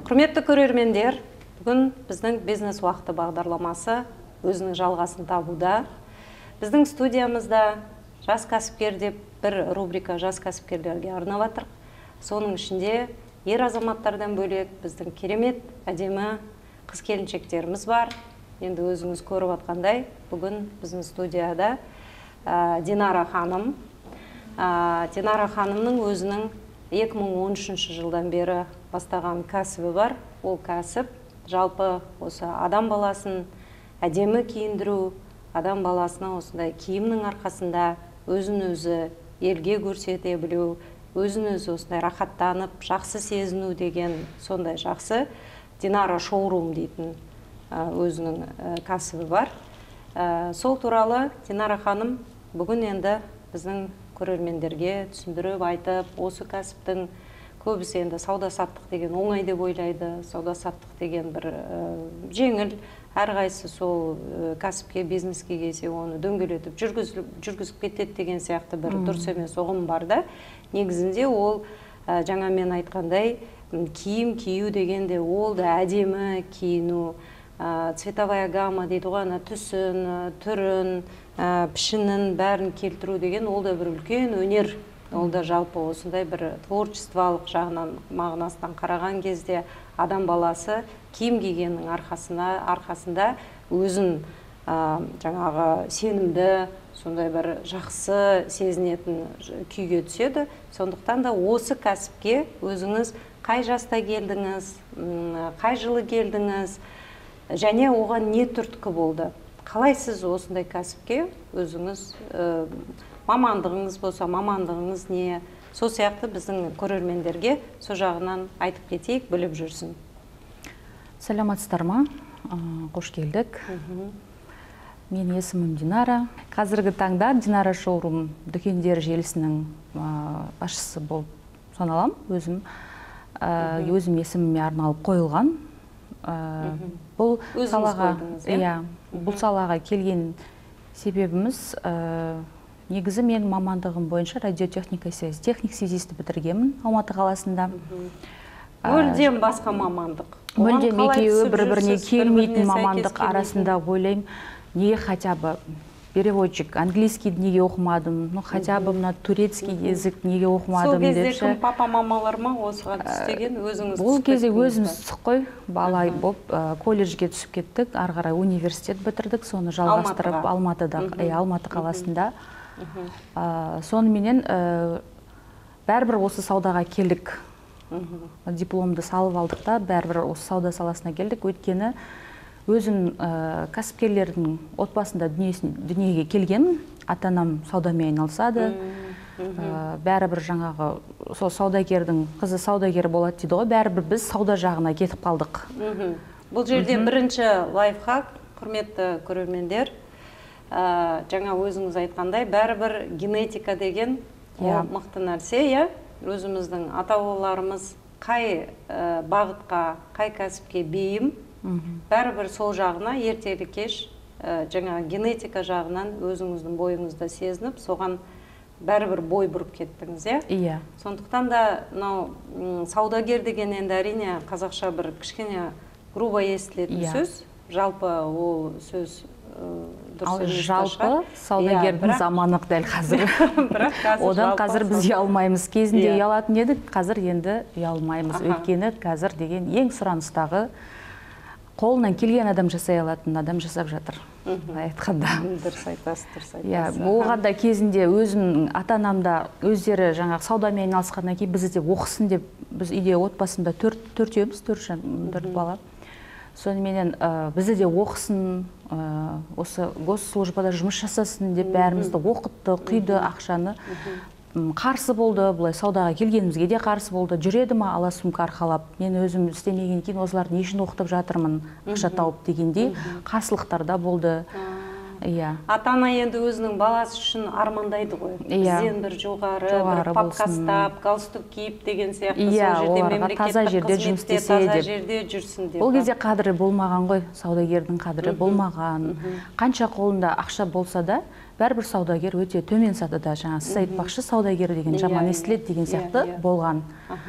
Құрметті көрермендер, бүгін біздің бизнес уақыты бағдарламасы өзінің жалғасын табуда. Біздің студиямызда жас кәсіпкер деп бір рубрика жас кәсіпкерлерге арнап жатыр. Соның ішінде ер азаматтардан бөлек біздің керемет әдемі қыз-келіншектеріміз бар. Енді өзіңіз көріп жатқандай, бүгін біздің студияда Динара ханым. Динара ханымның өзінің 2013 жылдан бері бастаған кәсібі бар. Ол кәсіп жалпы осы адам баласын әдемі киіндіру, адам баласына осындай киімнің арқасында өзін-өзі елге көрсете білу, өзін-өзі осындай рахаттанып, жақсы сезіну деген сондай жақсы Динара шоурум дейтін өзінің кәсібі бар. Сол туралы Динара ханым бүгін енді біздің көрермендерге түсіндіріп айтып, осы кәсіптің көбісі енді сауда-саттық деген оңай деп ойлайды. Сауда-саттық деген бір жеңіл, әрқайсысы сол кәсіпке, бизнеске келсе оны дөңгелетіп жүргізіп кетеді деген сияқты бір дұрыс емес ұғым бар да. Негізінде ол жаңа мен айтқандай киім кию дегенде ол да әдемі киіну, цветовая гамма дейді ғой, түсін, түрін, пішінін бәрін келтіру деген ол да бір үлкен өнер. Ол да жалпы осындай бір творчестволық жағынан мағынасынан қараған кезде адам баласы киім кигеннің арқасында өзін жаңағы сенімді, сондай бір жақсы сезінетін күйге түседі. Сондықтан да осы кәсіпке өзіңіз қай жаста келдіңіз, қай жылы келдіңіз, және оған не түрткі болды? Қалай сіз осындай кәсіпке өзіңіз мамандығыңыз болса, мамандығыңыз не? Сол сияқты біздің көрермендерге со жағынан айтып кетейік, біліп жүрсін. Саламатсыздар ма? Қош келдік. Мен есімім Динара. Қазіргі таңда Динара шоурум дүкендер желісінің басшысы болып саналам. Өзім есіміме арналып қойылған. Бұл салаға келген себебіміз негізі мен мамандығым бойынша радиотехника связь, техник связисті бітіргенмін Алматы қаласында. Мүлдем басқа мамандық. Мүлдем екеуі бір-біріне келмейтін мамандық арасында ойлаймын. Неге хотя бы переводчик, английский неге оқымадым, хотя бы мына турецкий язык неге оқымадым деп. Сол кезде кім папа-мамалар ма осыған түстеген, өзіңіз бұл кезде өзіміз түсіп қой, бала болып колледжге түсіп кеттік, ары қарай университет бітірдік, соны жалғастырып Алматы қаласында. Соныменен бәрібір осы саудаға келдік. Дипломды салып алдық та, бәрібір осы сауда саласына келдік. Өйткені өзім кәсіпкерлердің отбасында дүниеге келгенмін. Ата-анам саудамен айналысады. Бәрібір жаңағы сол саудагердің қызы саудагер болады дейді ғой, бәрібір біз сауда жағына кетіп қалдық. Бұл жерде бірінші лайфхак, құрметті көрермендер, жаңа өзіңіз айтқандай, бәрібір генетика деген мықты нәрсе, өзіміздің ата-бабаларымыз қай бағытқа, қай кәсіпке бейім, бәрібір сол жағына ертелі кеш жаңа генетика жағынан өзіңіздің бойыңызда сезініп, соған бәрібір бой бұрып кеттіңіз, Сондықтан да саудагер деген енді әрине қазақша бір кішкене грубо естілетін сөз, жалпы ол сөз жалпы саудагердің заманы дәл қазір. Одан қазір біз ұялмаймыз. Кезінде ұялатын едік, қазір енді ұялмаймыз. Өйткені қазір деген ең сұраныстағы қолынан келген адам жасай алатын адам жасап жатыр. Айтқанда. Дұрыс айтасыз. Оған да кезінде өзім ата-анамда өздері жаңағы саудамен айналысқаннан кейін бізді де оқысын деп, біз үйде отбасында төрт бала. Соныменен бізді де оқысын, осы госслужбада жұмыс жасасын деп бәрімізді оқытты, құйды ақшаны. Қарсы болды, бұлай саудаға келгенімізге де қарсы болды. Жүреді ма ала сумка арқалап, мен өзім істемеген кейін осылар не үшін оқытып жатырмын, ақша тауып дегендей қарсылықтар да болды. Ата-ана енді өзінің баласы үшін армандайды ғой. Бізден бір жоғары, бір папкастап, галстук киіп деген сияқты сол жерде мемлекеттік қызметте таза жерде жүрсін деп. Ол кезде қадірі болмаған ғой, саудагердің қадірі болмаған. Қанша қолында ақша болса да, бәрібір саудагер өте төмен сатыда, жаңа сіз айтпақшы саудагер деген жаман естіледі деген сияқты болған.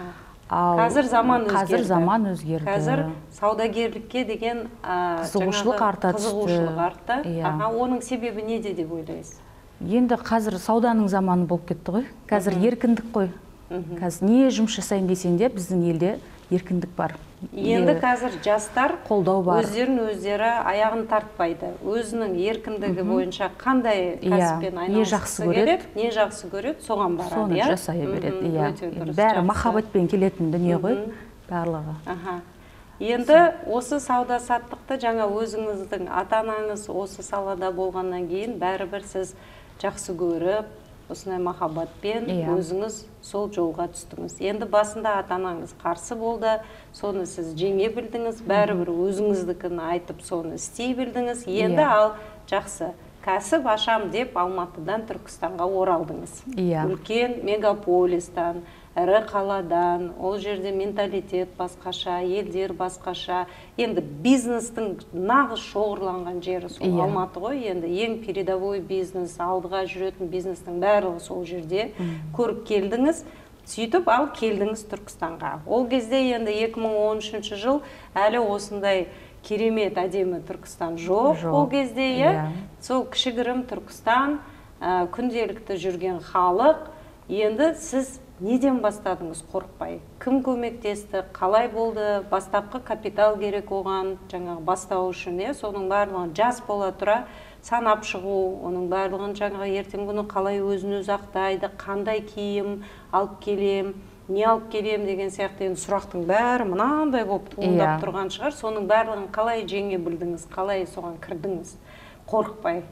Қазір заман өзгерді. Қазір заман өзгерді. Қазір саудагерлікке деген қызығушылық арта түсті. Қызығушылық артты. Оның себебі неде деп ойлайсыз? Енді қазір сауданың заманы болып кетті ғой. Қазір еркіндік қой. Қазір не жұмыс жасайын десең де біздің елде еркіндік бар. Енді қазір жастар қолдау бар. Өздерін өздері аяғын тартпайды. Өзінің еркіндігі бойынша қандай кәсіппен айналысқысы келеді, не жақсы көреді, соған барады. Соны жасай береді. Бәрі махаббатпен келетін дүние ғой, барлығы. Енді осы сауда-саттықты жаңа өзіңіздің ата-анаңыз осы салада болғаннан кейін бәрібір сіз жақсы көріп, осындай махаббатпен өзіңіз сол жолға түстіңіз. Енді басында ата-анаңыз қарсы болды, соны сіз жеңе білдіңіз, бәрібір өзіңіздікін айтып, соны істей білдіңіз. Енді ал жақсы кәсіп ашам деп Алматыдан Түркістанға оралдыңыз. Үлкен мегаполистан, ірі қаладан, ол жерде менталитет басқаша, елдер басқаша. Енді бизнестің нағыз шоғырланған жері сол Алматы ғой. Енді ең передовой бизнес, алдыға жүретін бизнестің барлығы сол жерде көріп келдіңіз. Сөйтіп ал келдіңіз Түркістанға. Ол кезде енді 2013 жыл әлі осындай керемет әдемі Түркістан жоқ. Ол кезде сол кішігірім Түркістан, күнделікті жүрген халық. Енді сіз неден бастадыңыз қорықпай? Кім көмектесті? Қалай болды? Бастапқы капитал керек оған, жаңағы бастау үшін, соның барлығын жас бола тұра санап шығу, оның барлығын жаңағы ертең күні қалай өзін-өзі ақтайды, қандай киім алып келем, не алып келем деген сияқты сұрақтың бәрі мынандай болып туындап тұрған шығар. Соның барлығын қалай жеңе білдіңіз, қалай соған кірдіңіз қорықпай?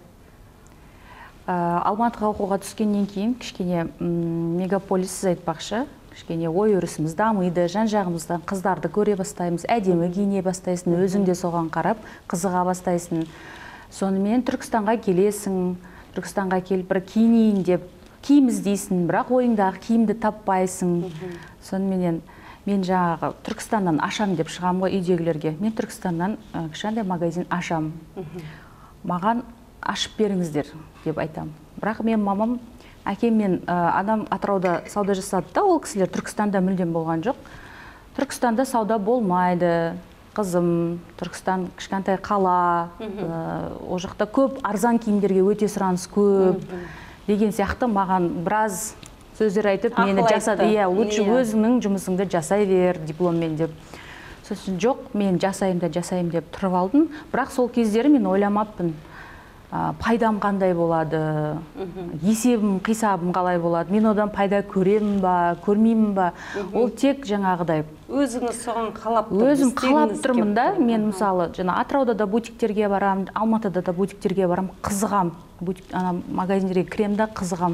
Алматыға оқуға түскеннен кейін кішкене мегаполис, сіз айтпақшы, кішкене ой өрісіміз дамиды, жан-жағымыздан қыздарды көре бастаймыз, әдемі киіне бастайсың, өзің де соған қарап қызыға бастайсың. Сонымен Түркістанға келесің, Түркістанға келіп бір киінейін деп киім іздейсің, бірақ ойыңдағы киімді таппайсың. Сонымен мен жаңағы Түркістаннан ашам деп шығам ғой үйдегілерге. Мен Түркістаннан кішкентай магазин ашам. Маған ашып беріңіздер деп айтам. Бірақ мен мамам, әкем мен анам Атырауда сауда жасады да, ол кісілер Түркістанда мүлдем болған жоқ. Түркістанда сауда болмайды, қызым, Түркістан кішкентай қала, ол жақта көп арзан киімдерге өте сұраныс көп деген сияқты маған біраз сөздер айтып, мені жасады, лучше өзіңнің жұмысыңды жасай бер дипломмен деп. Сосын жоқ, мен жасайым деп тұрып алдым, бірақ сол кездері мен ойламаппын. Пайдам қандай болады, есебім, қисабым қалай болады, мен одан пайда көремін ба, көрмеймін ба, ол тек жаңағыдай. Өзіңіз соған қалап тұрмын. Өзім қалап тұрмын да, мен мысалы, Атырауда да бутиктерге барам, Алматыда да бутиктерге барам, қызығам, магазиндерге кірем да қызығам.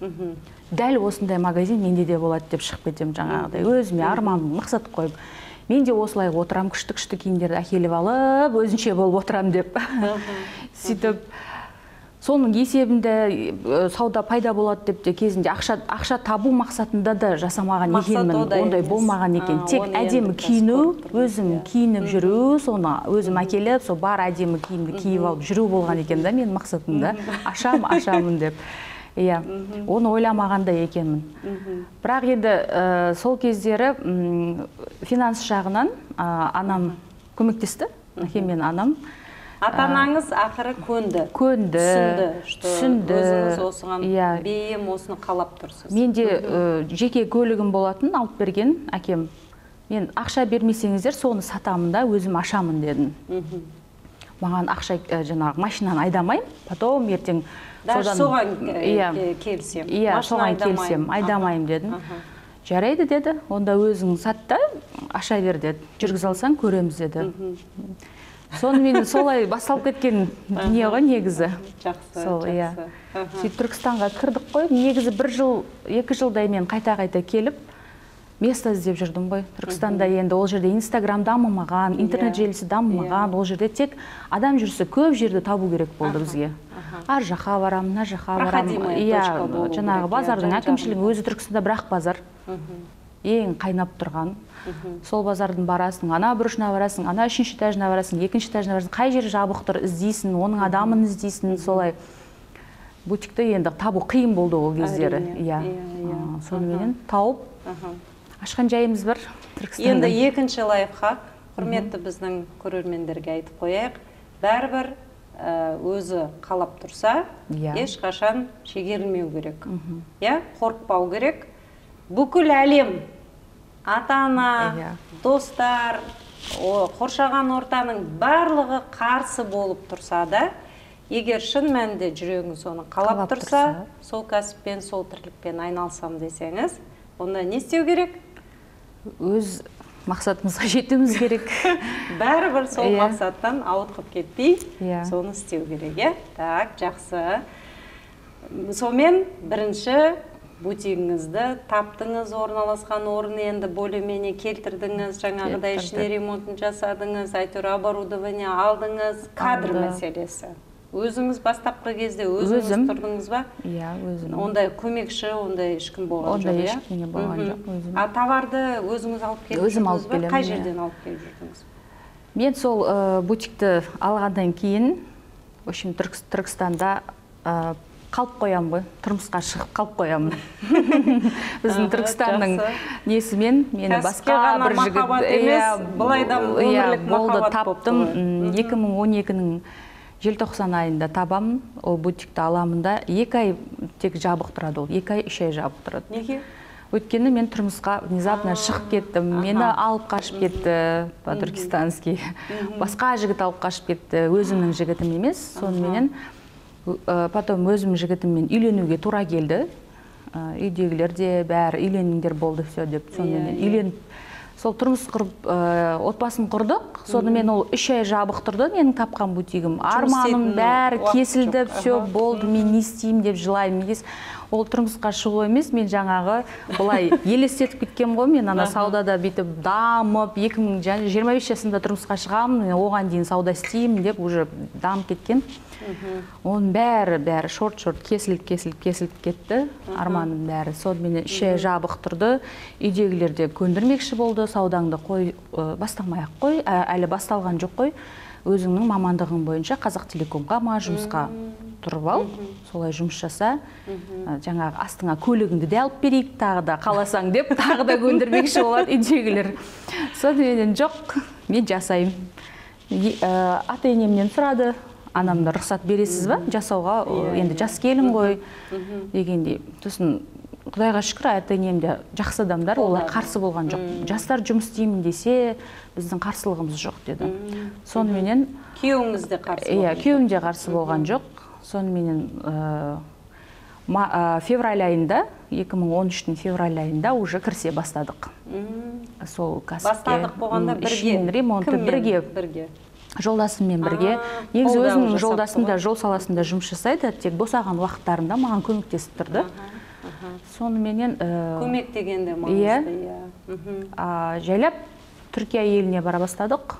Дәл осындай магазин менде де болады деп шығып кетем жаңағыдай, өзіме арман, мақсат қойып. Мен де осылай отырам, күшті киімдерді әкеліп алып, өзінше болып отырам деп. Сөйтіп, соның есебінде сауда пайда болады деп те кезінде ақша табу мақсатында да жасамаған екенмін, ондай болмаған екен. Тек әдемі киіну, өзім киініп жүру, соны өзім әкеліп, сол бар әдемі киімді киіп алып жүру болған екен да, мен мақсатымда. Ашамын деп. Оны ойламағанда екенмін. Бірақ енді сол кездері финанс жағынан анам көмектесті, әкем мен анам. Ата-анаңыз ақыры көнді. Түсінді. Өзіңіз осыған бейім, осыны қалап тұрсыз. Менде жеке көлігім болатын, алып берген әкем. Мен ақша бермесеңіздер, соны сатамын да, өзім ашамын дедім. Маған ақша жаңағы машинаны айдамайым, потом ертең соған келсем. Соған келсем, айдамайым дедім. Жарайды деді, онда өзің сатта, аша бер деді. Жүргіз алсаң көреміз деді. Сонымен солай басталып кеткен дүние ғой негізі. Жақсы. Сөйтіп Түркістанға кірдік қой. Негізі 1 жыл, 2 жылдай мен қайта-қайта келіп, место іздеп жүрдім ғой. Түркістанда енді ол жерде Инстаграм дамымаған, интернет желісі дамымаған, ол жерде тек адам жүрісі көп жерді табу керек болды бізге. Ар жаққа барам, мына жаққа барам. Жаңағы базардың әкімшілігі өзі Түркістанда бірақ базар. Ең қайнап тұрған. Сол базардың барасың, ана бұрышына барасың, ана 3-ші этажына барасың, 2-ші этажына барасың, қай жер жабық тұр іздейсің, оның адамын іздейсің, солай. Бутикті енді табу қиын болды ол кездері. Сонымен тауып, ашқан жайымыз бар Түркістанда. Енді екінші лайфхак, құрметті біздің көрермендерге айтып қояйық. Бәрібір өзі қалап тұрса, ешқашан шегерілмеу керек. Қорықпау керек. Бүкіл әлем, ата-ана, достар, қоршаған ортаның барлығы қарсы болып тұрса да, егер шын мәнінде жүрегіңіз оны қалап тұрса, сол кәсіппен, сол тірлікпен айналсам десеңіз, онда не істеу керек? Өз мақсатымызға жетуіміз керек. Бәрібір сол мақсаттан ауытқып кетпей, соны істеу керек. Так, жақсы. Сонымен бірінші бутигіңізді таптыңыз, орналасқан орын енді более-менее келтірдіңіз, жаңағыдай ішіне ремонтын жасадыңыз, әйтеуір оборудование алдыңыз, кадр мәселесі. Өзіңіз бастапқы кезде өзіңіз тұрдыңыз ба? Иә, өзім. Ондай көмекші, ондай ешкім болған жоқ, Ондай ешкім болған жоқ, өзім. А товарды өзіңіз алып келіп жүрдіңіз ба? Қай жерден алып келіп жүрдіңіз? Мен сол бутикті алғаннан кейін, в общем, Түркістанда қалып қоям ғой, тұрмысқа шығып қалып қоямын. Біздің Түркістанның несімен мені басқа бір жігіт былайда өмірлік махаббат таптым. 2012-нің желтоқсан айында табамын, ол бутикті аламын да, 2 ай тек жабық тұрады ол, 2 ай, 3 ай жабық тұрады. Неге? Өйткені мен тұрмысқа внезапно шығып кеттім, мені алып қашып кетті, по-түркистански. Басқа жігіт алып қашып кетті, өзімнің жігітім емес, соныменен потом өзім жігітіммен үйленуге тура келді. Үйдегілер де бәрі үйленіңдер болды все деп, соныменен үйленіп сол тұрмыс құрып, отбасын құрдық, сонымен ол 3 ай жабық тұрды, менің тапқан бутигім. Арманым бәрі кесілді, все болды, мен не істеймін деп жылаймын. Ол тұрмысқа шығу емес, мен жаңағы бұлай елестетіп кеткен ғой, мен ана саудада бейтіп дамып, 2025 жасында тұрмысқа шығамын, оған дейін сауда істеймін деп уже дамып кеткен. Оның бәрі шорт-шорт кесіліп кетті, арманым бәрі. Сонымен 3 ай жабық тұрды, үйдегілер де көндірмекші болды, саудаңды қой, бастамай-ақ қой, әлі басталған жоқ қой. Өзіңнің мамандығың бойынша Қазақтелекомға жұмысқа тұрып ал, солай жұмыс жаса, жаңағы астыңа көлігіңді де алып берейік, тағы да қаласаң деп, тағы да көндірмекші болады үйдегілер. Сонымен жоқ, мен жасаймын. Ата-енемнен сұрады, анамда рұқсат бересіз ба жасауға, енді жас келін ғой дегендей. Сосын Құдайға шүкір, ата-енем де жақсы адамдар, олар қарсы болған жоқ. Жастар жұмыс істеймін десе, біздің қарсылығымыз жоқ деді. Соныменен күйеуіңіз де қарсы болған? Иә, күйеуім де қарсы болған жоқ. Соныменен февраль айында, 2013-тің февраль айында уже кірсе бастадық. Сол кәсіпке. Бастадық болғанда бірге? Жолдасыммен бірге. Негізі өзімнің жолдасым да жол саласында жұмыс жасайды, тек босаған уақыттарында маған көмектесіп тұрды. Соныменен көмек дегенде маңызды. Жайлап Түркия еліне бара бастадық.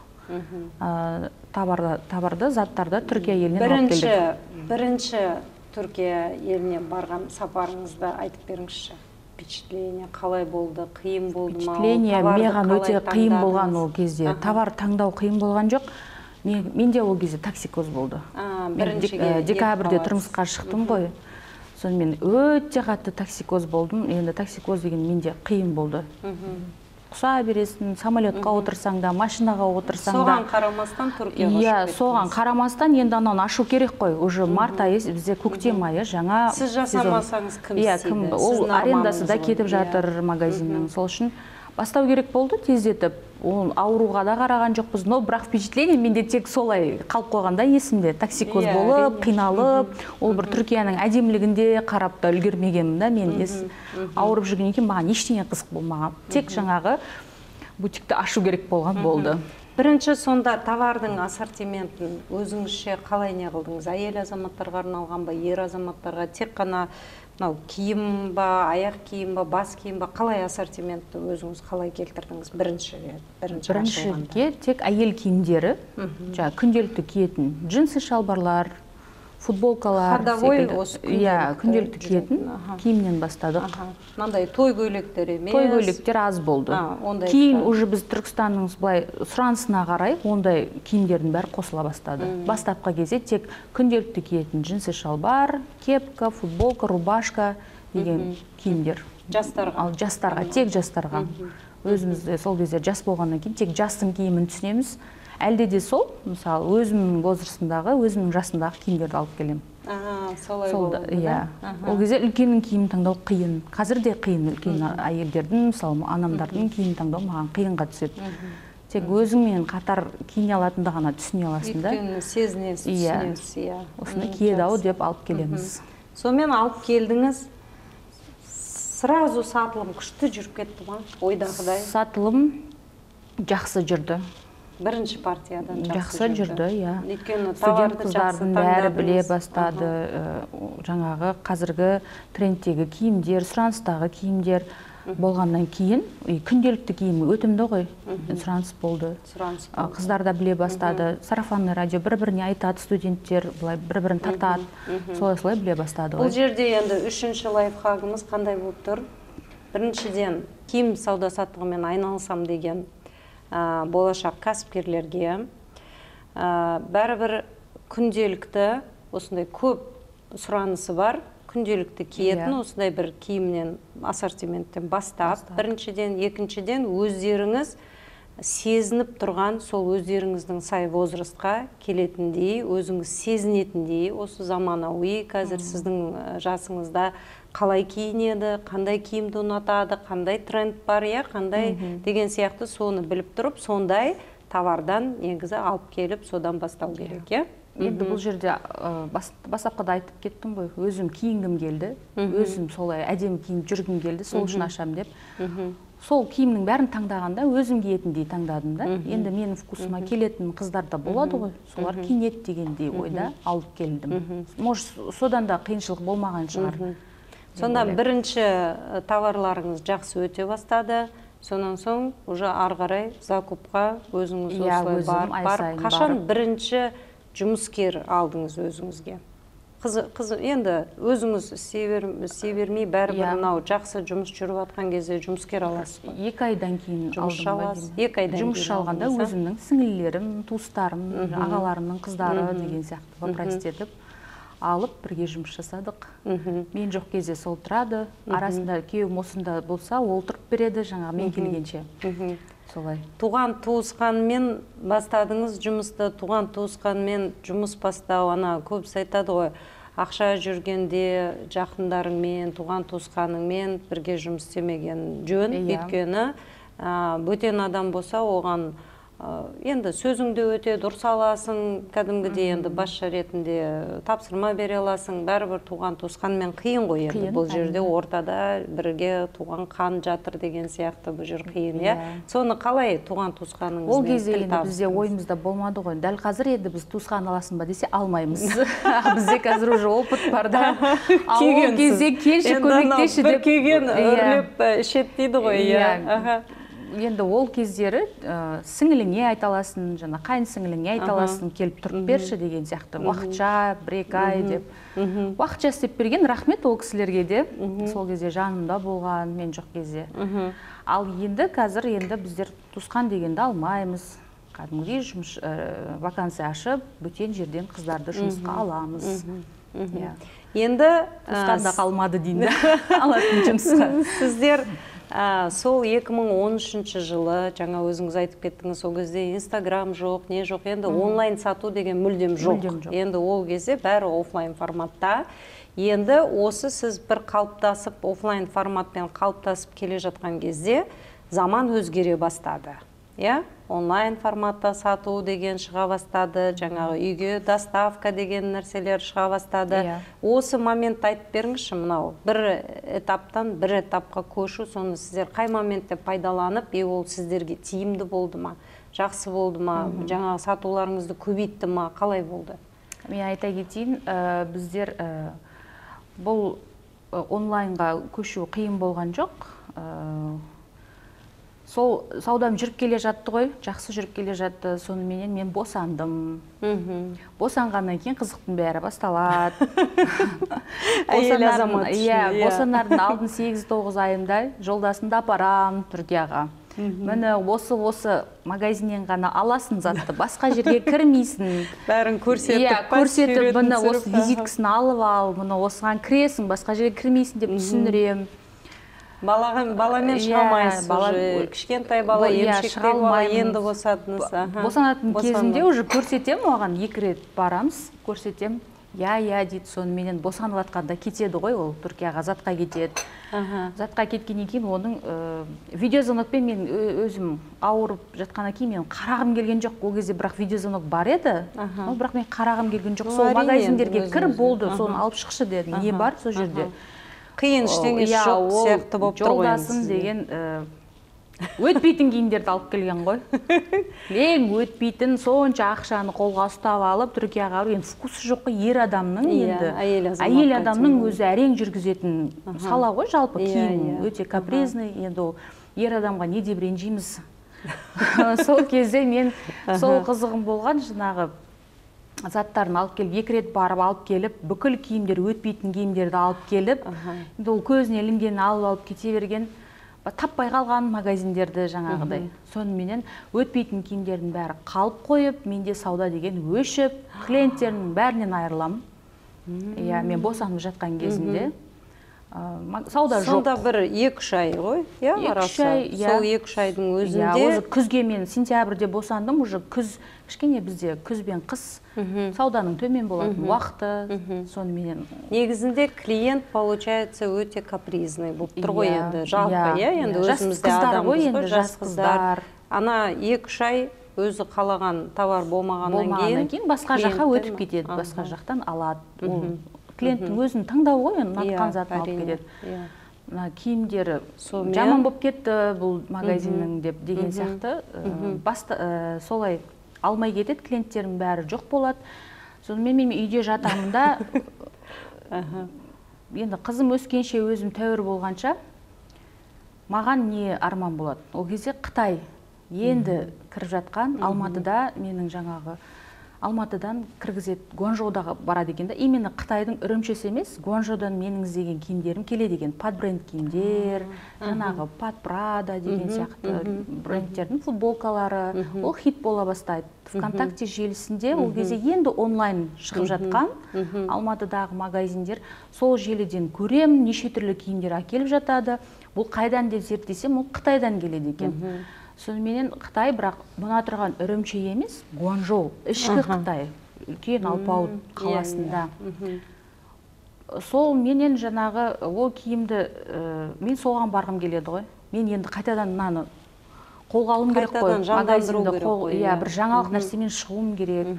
Табарды, заттарды Түркия елінен алып келдік. Бірінші Түркия еліне барған сапарыңызды айтып беріңізші. Впечатление қалай болды, қиын болды ма? Впечатление маған өте қиын болған ол кезде. Товар таңдау қиын болған жоқ. Менде ол кезде токсикоз болды. Декабрьде тұрмысқа шықтым ғой. Сонымен өте қатты токсикоз болдым. Енді токсикоз деген менде қиын болды. Құса бересің, самолетқа отырсаң да, машинаға отырсаң да. Соған қарамастан Түркияға шығып кеттіңіз? Соған қарамастан енді анауын ашу керек қой. Уже март айы, бізде көктем айы, жаңа сезон. Сіз жасамасаңыз кім істейді? Ол арендасы да кетіп жатыр магазиннің. Сол үшін бастау керек болды, тездетіп. Ол ауруға да қараған жоқпыз, но бірақ впечатление менде тек солай қалып қойғанда есімде. Токсикоз болып, қиналып, ол бір Түркияның әдемілігінде қарап та үлгермегенмін да, мен ауырып жүргеннен кейін маған ештеңе қызық болмаған. Тек жаңағы бутикті ашу керек болған болды. Бірінші сонда товардың ассортиментін өзіңізше қалай не қылдыңыз? Әйел азаматтарға арналған ба, ер азаматтарға, тек қана киім ба, аяқ киім ба, бас киім ба, қалай ассортиментті өзіңіз қалай келтірдіңіз біріншіге? Тек әйел киімдері, күнделікті киетін джинсы шалбарлар, футболкалар, күнделікті киетін киімнен бастадық. Мынандай той көйлектер емес? Той көйлектер аз болды. Кейін уже біз Түркістанның сұранысына қарай ондай киімдердің бәрі қосыла бастады. Бастапқы кезде тек күнделікті киетін джинсы шалбар, кепка, футболка, рубашка деген киімдер Жастарға. Ал жастарға, тек жастарға. Өзіміз сол кезде жас болғаннан кейін тек жастың киімін түсінеміз. Әлде де сол, мысалы, өзімнің возрастымдағы, өзімнің жасымдағы киімдерді алып келемін. Солай болды. Иә. Ол кезде үлкеннің киімін таңдау қиын. Қазір де қиын, үлкен әйелдердің, мысалы, анамдардың киімін таңдау маған қиынға түседі. Тек өзіңмен қатар киіне алатынды ғана түсіне аласың да. Өйткені сезінесіз, түсінесіз, иә. Осыны киеді-ау деп алып келеміз. Сонымен алып келдіңіз, сразу сатылым күшті жүріп кетті ма, ойдағыдай? Сатылым жақсы жүрді. Бірінші партиядан жақсы жүрді, иә. Өйткені студент қыздардың бәрі біле бастады. Жаңағы қазіргі трендтегі киімдер, сұраныстағы киімдер болғаннан кейін, күнделікті киім өтімді ғой, сұраныс болды. Қыздар да біле бастады. Сарафанный радио бір-біріне айтады, студенттер бір-бірін тартады. Солай-солай біле бастады. Бұл жерде енді үшінші лайфхагымыз қандай болып тұр? Біріншіден, киім сауда-саттығымен айналысам деген болашақ кәсіпкерлерге бәрібір күнделікті осындай көп сұранысы бар, күнделікті киетін осындай бір киімнен, ассортименттен бастап, біріншіден, екіншіден өздеріңіз сезініп тұрған, сол өздеріңіздің сай возрастқа келетіндей, өзіңіз сезінетіндей, осы заманауи, қазір сіздің жасыңызда қалай киінеді, қандай киімді ұнатады, қандай тренд бар, қандай деген сияқты соны біліп тұрып, сондай товардан негізі алып келіп, содан бастау керек. Енді бұл жерде бастапқыда айтып кеттім ғой, өзім киінгім келді, өзім солай әдемі киініп жүргім келді, сол үшін ашам деп. Сол киімнің бәрін таңдағанда өзім киетіндей таңдадым да. Енді менің вкусыма келетін қыздар да болады ғой, солар киінеді дегендей ойда алып келдім. Может, содан да қиыншылық болмаған шығар. Сонда бірінші товарларыңыз жақсы өте бастады, сонан соң уже ары қарай закупқа өзіңіз осылай барып, қашан бірінші жұмыскер алдыңыз өзіңізге? Енді өзіңіз істей бермей бәрібір мынау жақсы жұмыс жүріп жатқан кезде жұмыскер аласыз ба? 2 айдан кейін алдым. Жұмыс алғанда өзімнің сіңлілерім, туыстарым, ағаларымның қыздары деген сияқты вопрос етіп алып бірге жұмыс жасадық. Мен жоқ кезде сол тұрады, арасында күйеуім осында болса, ол тұрып береді, жаңа мен келгенше. Солай. Туған туысқанмен бастадыңыз жұмысты, туған туысқанмен жұмыс бастау, көбісі айтады ғой, ақша жүргенде жақындарыңмен, туған туысқаныңмен бірге жұмыс істемеген жөн, өйткені бөтен адам болса, оған енді сөзіңді өте дұрыс аласың, кәдімгідей енді басшы ретінде тапсырма бере аласың, бәрібір туған туысқанмен қиын ғой енді. Бұл жерде ортада бірге туған қан жатыр деген сияқты бұл жер қиын, Соны қалай туған туысқаныңызбен? Ол кезде енді бізде ойымызда болмады ғой. Дәл қазір енді біз туысқан аласың ба десе алмаймыз. Бізде қазір уже опыт бар да. Ол кезде келші көмектеші деп. Бір күйген үрлеп ішет дейді ғой. Енді ол кездері сіңіліңе айталасын, қайын сіңіліңе айталасын, келіп тұрып берші деген сияқты. Уақытша, 1-2 ай деп. Уақытша істеп берген, рахмет ол кісілерге де. Сол кезде жанымда болған, мен жоқ кезде. Ал енді қазір біздер туысқан дегенді алмаймыз. Кәдімгідей жұмыс вакансия ашып, бөтен жерден қыздарды жұмысқа аламыз. Енді туысқанда қалмады деймін, алатын жұмысқа. Сіздер сол 2013 жылы, жаңа өзіңіз айтып кеттіңіз, сол кезде Инстаграм жоқ, не жоқ, енді онлайн сату деген мүлдем жоқ. Енді ол кезде бәрі офлайн форматта. Енді осы сіз бір қалыптасып, офлайн форматпен қалыптасып келе жатқан кезде заман өзгере бастады. Онлайн форматта сату деген шыға бастады, жаңағы үйге доставка деген нәрселер шыға бастады. Осы момент айтып беріңізші, мынау бір этаптан бір этапқа көшу, соны сіздер қай моментте пайдаланып, ол сіздерге тиімді болды ма, жақсы болды ма, жаңағы сатуларыңызды көбейтті ма, қалай болды? Мен айта кетейін, біздер бұл онлайнға көшу қиын болған жоқ. Сол саудам жүріп келе жатты ғой, жақсы жүріп келе жатты, соныменен мен босандым. Босанғаннан кейін қызықтың бәрі басталады. Әйел азамат үшін. Босанардың алдын 8-9 айымда жолдасымды апарам Түркияға. Мені осы магазиннен ғана аласың затты, басқа жерге кірмейсің. Бәрін көрсетіп, мені осы визиткасын алып ал, мені осыған кіресің, басқа жерге кірмейсің деп түсіндірем. Баламен шыға алмайсыз уже, кішкентай бала, емшектегі бала енді босадыңыз. Босанатын кезінде уже көрсетем, оған 2 рет барамыз, көрсетем. Я дейді, сонымен босанып атқанда кетеді ғой, ол Түркияға затқа кетеді. Затқа кеткеннен кейін оның видеозвонокпен мен өзім ауырып жатқаннан кейін мен қарағым келген жоқ. Ол кезде бірақ видеозвонок бар еді. Бірақ мен қарағым келген жоқ. Сол магазиндерге кіріп болды, соны алып шықшы деді. Не бар сол жерде? Қиын ештеңе жоқ сияқты болып тұр ғой. Жолдасым деген өтпейтін киімдерді алып келген ғой. Мен өтпейтін сонша ақшаны қолға ұстап алып Түркияға барып, енді вкусы жоқ қой, ер адамның енді әйел адамның өзі әрең жүргізетін сала ғой, жалпы киім өте капризный, енді ол ер адамға не деп ренжиміз. Сол кезде мен сол қызығым болған жаңағы заттарын алып келіп, 2 рет барып алып келіп, бүкіл киімдер, өтпейтін киімдерді алып келіп, енді ол көзіне ілінгенін алып кете берген. Таппай қалған магазиндерді жаңағыдай. Соныменен өтпейтін киімдердің бәрі қалып қойып, менде сауда деген өшіп, клиенттердің бәрінен айырыламын. Мен босанып жатқан кезінде. Сауда жоқ. Сонда бір 2-3 ай ғой? 2-3 ай. Сол 2-3 айдың өзінде. Күзге мен сентябрьде босандым, уже күз, кішкене бізде күз бен қыс сауданың төмен болатын уақыты. Сонымен негізінде клиент получается өте капризный болып тұр ғой енді. Жалпы, енді өзімізде адамбыз ғой, жас қыздар. Ана 2-3 ай өзі қалаған товар болмағаннан кейін басқа жаққа өтіп кетеді, басқа жақтан алады. Клиенттің өзінің таңдауы ғой, ұнатқан затын алып кетеді. Киімдері жаман болып кетті бұл магазиннің деп деген сияқты. Солай алмай кетеді, клиенттердің бәрі жоқ болады. Сонымен мен үйде жатамын да, енді қызым өскенше өзім тәуір болғанша, маған не арман болады? Ол кезде Қытай енді кіріп жатқан, Алматыда менің жаңағы Алматыдан кіргізет Гуанчжоудағы барады екен да, именно Қытайдың үрімшесі емес, Гуанчжоудан менің іздеген киімдерім келеді екен. Пат бренд киімдер, жаңағы Пат Прада деген сияқты брендтердің футболкалары, ол хит бола бастайды. ВКонтакте желісінде ол кезде енді онлайн шығып жатқан Алматыдағы магазиндер, сол желіден көрем, неше түрлі киімдер әкеліп жатады. Бұл қайдан деп зерттесем, ол Қытайдан келеді екен. Соныменен Қытай, бірақ мына тұрған үрімші емес, Гуанчжоу, ішкі Қытай, үлкен Алпауыт қаласында. Сол менен жаңағы ол киімді, мен соған барғым келеді ғой. Мен енді қайтадан мынаны қолға алым керек қой, магазинді бір жаңалық нәрсемен шығуым керек.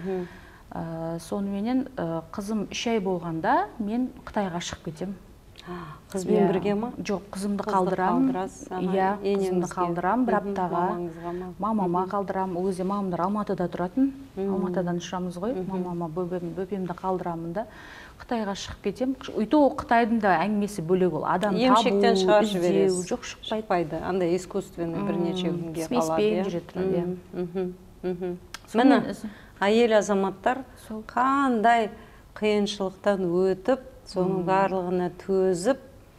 Сонымен қызым 3 ай болғанда мен Қытайға шығып кетем. Қызбен бірге ма? Жоқ, қызымды қалдырам. Қызымды қалдырам бір аптаға. Мамама қалдырам. Ол кезде мамамдар Алматыда тұратын. Алматыдан ұшамыз ғой. Мамама бөпемді қалдырамын да. Қытайға шығып кетем. Өйті ол Қытайдың да әңгімесі бөлек ол. Адам табу, іздеу, жоқ шықпайды. Андай искусственный бірнеше күнге қалады. Смеспен жүре тұрады. Міне, әйел азаматтар қандай қиыншылықтан өтіп, соның барлығына төзіп,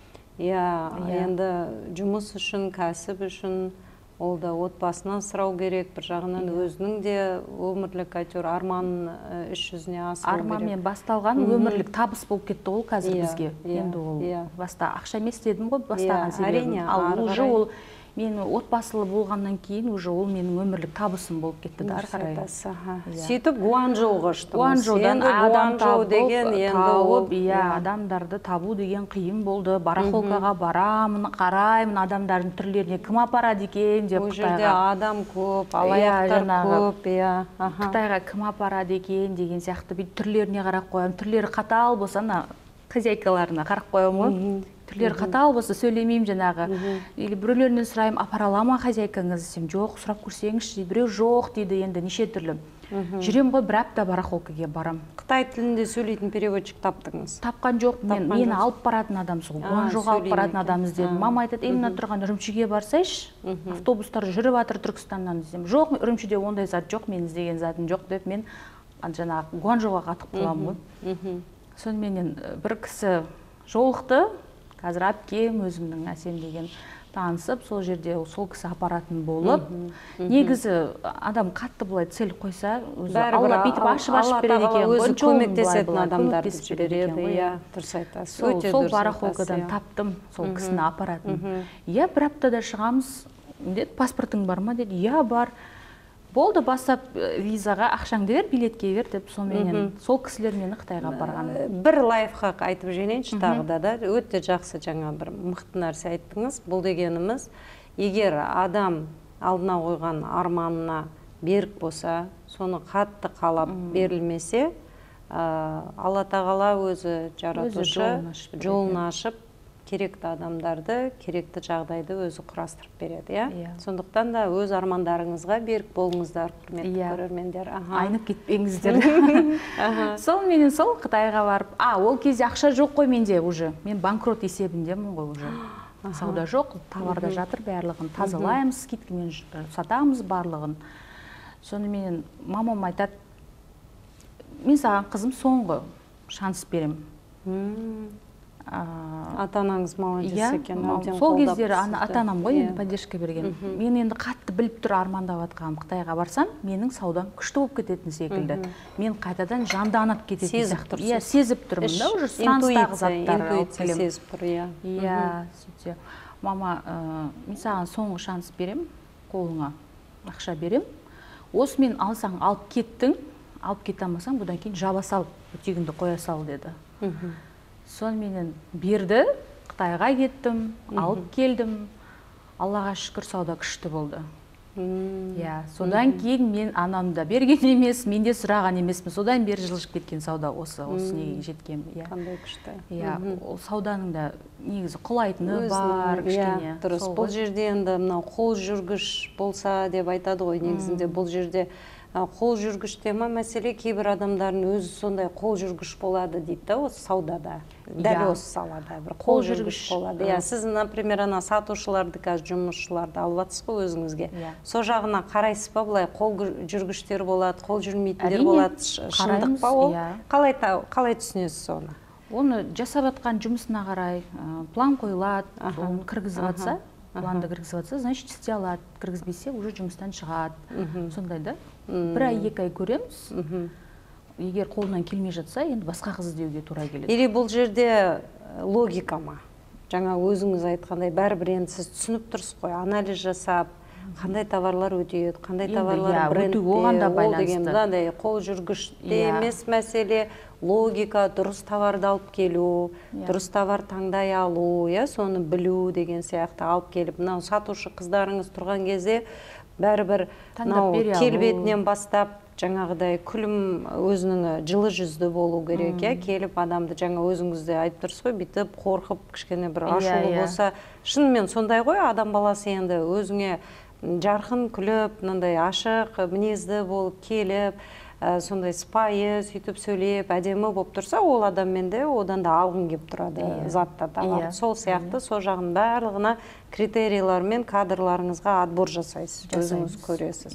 енді жұмыс үшін, кәсіп үшін, ол да отбасынан сұрау керек, бір жағынан өзінің де өмірлік әйтеуір арманын іс жүзіне асыру керек. Арманмен басталған өмірлік табыс болып кетті ол қазір бізге. Енді ол баста ақша емес дедім ғой, бастаған себебім. Ал уже ол мен отбасылы болғаннан кейін уже ол менің өмірлік табысым болып кетті да ары қарай. Сөйтіп Гуанчжоуға ұштыңыз. Гуанчжоудан адам тауып, адамдарды табу деген қиын болды. Барахолкаға барамын, қараймын адамдардың түрлеріне кім апарады екен деп. Ол жерде адам көп, алаяқтар көп. Қытайға кім апарады екен деген сияқты түрлеріне қарап қоямын. Түрлері қатал болса, хозяйкаларына қарап қоямын. Түрлері қатал болса сөйлемеймін жаңағы. Или біреулерінен сұрайым, апара ала ма хозяйкаңыз десем, жоқ, сұрап көрсеңізші, біреу жоқ дейді, енді неше түрлі. Жүрем ғой, бір апта барахолкаға барам. Қытай тілінде сөйлейтін переводчик таптыңыз? Тапқан жоқ, мені алып баратын адам сол. Гуанчжоуға алып баратын адам іздедім. Мама айтады, мына тұрған үрімшіге барсайшы, автобустар жүріп жатыр Түркістаннан десем. Жоқ, үрімшіде ондай зат жоқ, мен іздеген затым жоқ деп мен жаңағы Гуанчжоуға қатып қаламын ғой. Сонымен бір кісі жолықты. Қазір әпкем өзімнің Әсем деген танысып, сол жерде сол кісі апаратын болып, негізі адам қатты былай цель қойса, өзі Алла бүйтіп ашып береді екен, өзі көмектесетін адамдарды жібереді. Иә, дұрыс айтасыз. Сол барахолкадан таптым сол кісіні апаратын. Иә, бір аптада шығамыз, деді, паспортың бар ма деді, иә бар. Болды, бастап визаға ақшаңды бер, билетке бер деп, сонымен сол кісілер мені Қытайға барған. Бір лайфхак айтып жөнейінші тағы да, өте жақсы жаңа бір мықты нәрсе айттыңыз. Бұл дегеніміз, егер адам алдына қойған арманына берік болса, соны қатты қалап берілмесе, Алла тағала өзі жаратушы жолын ашып, керекті адамдарды, керекті жағдайды өзі құрастырып береді, иә? Сондықтан да өз армандарыңызға берік болыңыздар, құрметті көрермендер. Айнып кетпеңіздер. Менен сол Қытайға барып, ол кезде ақша жоқ қой менде уже. Мен банкрот есебіндемін ғой уже. Сауда жоқ, товарда жатыр барлығын. Тазалаймыз, скидкамен сатамыз барлығын. Сонымен мамам айтады, мен саған қызым соңғы шанс берем. Ата-анаңыз молодец екен. Сол кездері ата-анам ғой енді поддержка берген. Мен енді қатты біліп тұр армандап атқаным, Қытайға барсам, менің саудам күшті болып кететін секілді. Мен қайтадан жанданып кететін сияқты. Иә, сезіп тұрмын да, уже сұраныстағы заттар алып келем. Интуиция сезіп тұр, иә. Иә, сөйтсе. Мама, мен саған соңғы шанс берем, қолыңа ақша берем. Осы мен алсаң алып кеттің, алып кете алмасаң, бұдан кейін жаба сал, бутигіңді қоя сал деді. Сонымен берді, Қытайға кеттім, алып келдім. Аллаға шүкір, сауда күшті болды. Содан кейін мен анамда берген емес, мен де сұраған емеспін. Содан бері жылжып кеткен сауда осы неге жеткен. Қандай күшті. Ол сауданың да негізі құлайтыны бар, кішкене. Дұрыс. Бұл жерде енді қол жүргіш болса деп айтады ғой, негізінде бұл жерде қол жүргіш тема мәселе, кейбір адамдардың өзі сондай қол жүргіш болады дейді, осы саудада. Дәл осы салада бір қол жүргіш болады. Сіз, например, сатушыларды, жұмысшыларды алып жатсыз ғой өзіңізге. Сол жағына қарайсыз ба, былай қол жүргіштер болады, қол жүрмейтіндер болады, шындық па ол? Қалай түсінесіз соны? Оны жасап жатқан жұмысына қарай план қойылады, оны кіргізіп жатса, планды кіргізіп жатса, значит, істей алады. Кіргізбесе, уже жұмыстан шығады. Сондай да. Бір ай, 2 ай көреміз. Егер қолынан келмей жатса, енді басқа қыз іздеуге тура келеді. Или бұл жерде логика ма? Жаңа өзіңіз айтқандай, бәрібір енді сіз түсініп тұрсыз ғой, анализ жасап, қандай товарлар өтеді, қандай товарлар брендте, ол деген қол жүргіште емес мәселе, логика, дұрыс товарды алып келу, дұрыс товар таңдай алу, соны білу деген сияқты алып келіп, сатушы қыздарыңыз тұрған кезде бәрібір келбетінен бастап жаңағыдай күлім өзінің жылы жүзді болу керек, келіп адамды жаңа өзіңізде айтып тұрсыз ғой, бүйтіп қорқып кішкене бір ашулы болса, шынымен сондай ғой, адам баласы енді өзіңе жарқын күліп, мынандай ашық мінезді болып келіп, сондай сыпайы сөйтіп сөйлеп, әдемі болып тұрса, ол адаммен де одан да алғың келіп тұрады затта товар. Сол сияқты сол жағын барлығына критерийлар мен кадрларыңызға отбор жасайсыз, өзіңіз көресіз.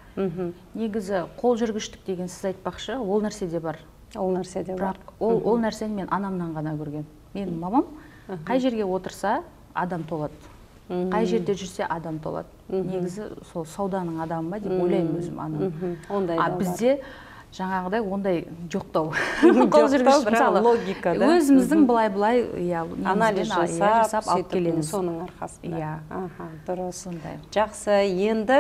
Негізі қол жүргіштік деген сіз айтпақшы, ол нәрседе бар. Ол нәрседе бар. Ол нәрсені мен анамнан ғана көрген. Менің мамам қай жерге отырса, адам толады. Қай жерде жүрсе адам толады. Негізі сол сауданың адамы ба деп ойлаймын өзім анам. Бізде жаңағыдай ондай жоқтау. Қол жүргіш мысалы логика, өзіміздің былай анализ жасап алып келеміз соның арқасында. Дұрыс. Жақсы, енді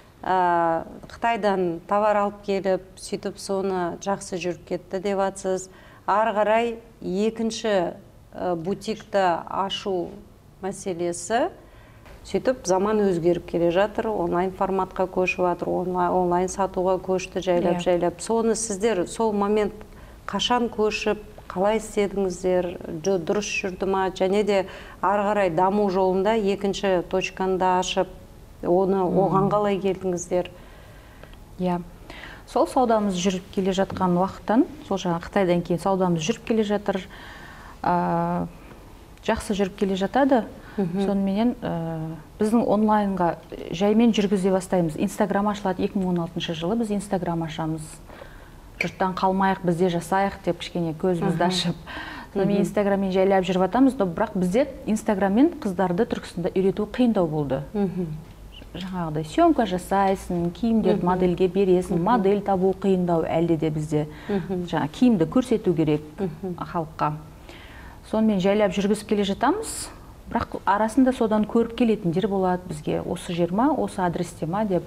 Қытайдан товар алып келіп, сөйтіп соны жақсы жүріп кетті деп жатсыз. Ары қарай екінші бутикті ашу мәселесі, сөйтіп заман өзгеріп келе жатыр, онлайн форматқа көшіп жатыр, онлайн сатуға көшті жайлап. Соны сіздер сол момент қашан көшіп, қалай істедіңіздер, дұрыс жүрді ма, және де ары қарай даму жолында екінші точканы ашып, оған қалай келдіңіздер? Сол саудамыз жүріп келе жатқан уақыттан, сол жаңа Қытайдан кейін саудамыз жүріп келе жатыр, жақсы жүріп келе жатады. Сонымен біздің онлайнға жаймен жүргізе бастаймыз. Инстаграм ашылады 2016 жылы, біз Инстаграм ашамыз. Жұрттан қалмайық, бізде жасайық деп кішкене көзімізді ашып. Мен инстаграммен жайлап жүріп жатамыз, бірақ бізде инстаграммен қыздарды Түркістанда үйрету қиындау болды. Жаңағыдай съемка жасайсың, киімдерді модельге бересің, модель табу қиындау әлде де бізде. Жаңа киімді көрсету керек халыққа. Сонымен жайлап жүргізіп келе жатамыз. Бірақ арасында содан көріп келетіндер болады бізге, осы жер ма, осы адресте ма деп.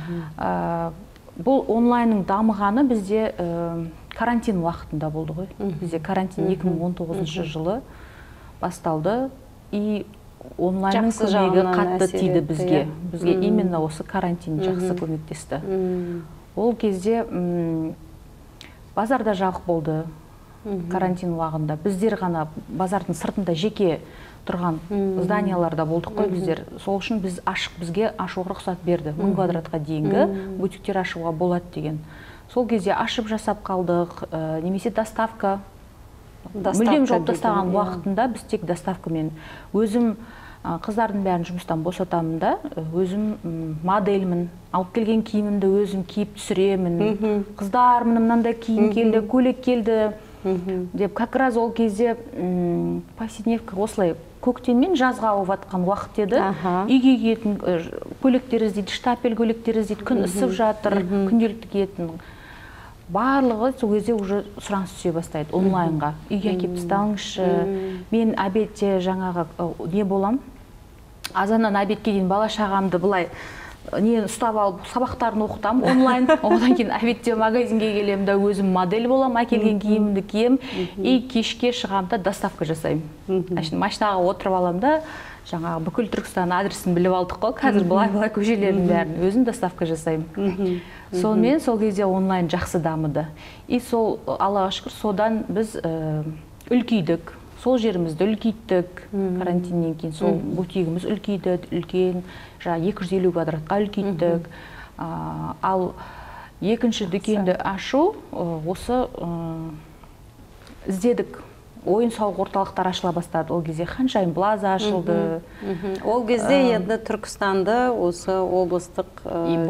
Бұл онлайнның дамығаны бізде карантин уақытында болды ғой. Бізде карантин 2019 жылы басталды. И онлайнның көмегі қатты тиді бізге. Бізге именно осы карантин жақсы көмектесті. Ол кезде базарда жабық болды карантин уақытында. Біздер ғана базардың сыртында жеке тұрған зданияларда болдық қой біздер. Сол үшін бізге ашуға рұқсат берді. 1000 квадратқа дейінгі бутиктер ашуға болады деген. Сол кезде ашып жасап қалдық, немесе доставка. Мүлдем жауып тастаған уақытында біз тек доставкамен. Өзім қыздардың бәрін жұмыстан босатамын да, өзім модельмін. Алып келген киімімді өзім киіп түсіремін. Қыздар, мынандай киім келді, көйлек келді деп, как раз ол кезде повседневка осылай көктеммен жазға ауып атқан уақыт еді. Үйге киетін көйлектер іздейді, штапель көйлектер іздейді, күн ысып жатыр, күнделікті киетін. Барлығы сол кезде уже сұраныс түсе бастайды онлайнға. Үйге әкеп тастаңызшы. Мен обедте жаңағы не болам? Азаннан обедке дейін бала шағамды былай ұстап алып сабақтарын оқытам онлайн. Одан кейін обедте магазинге келем да өзім модель болам, әкелген киімімді кием. И кешке шығамда доставка жасаймын. Машинаға отырып алам да, жаңағы бүкіл Түркістан адресін біліп алдық қой. Қазір былай көшелердің бәрін өзім доставка жасаймын. Сонымен сол кезде онлайн жақсы дамыды. И сол, Аллаға шүкір, содан біз үлкейдік. Сол жерімізді үлкейттік карантиннен кейін. Сол бутигіміз үлкейді, үлкен, 250 квадратқа үлкейттік. Ал екінші дүкенді ашу, осы іздедік. Ойын-сауық орталықтар ашыла бастады. Ол кезде Ханшайым Плаза ашылды. Ол кезде енді Түркістанды осы облыстық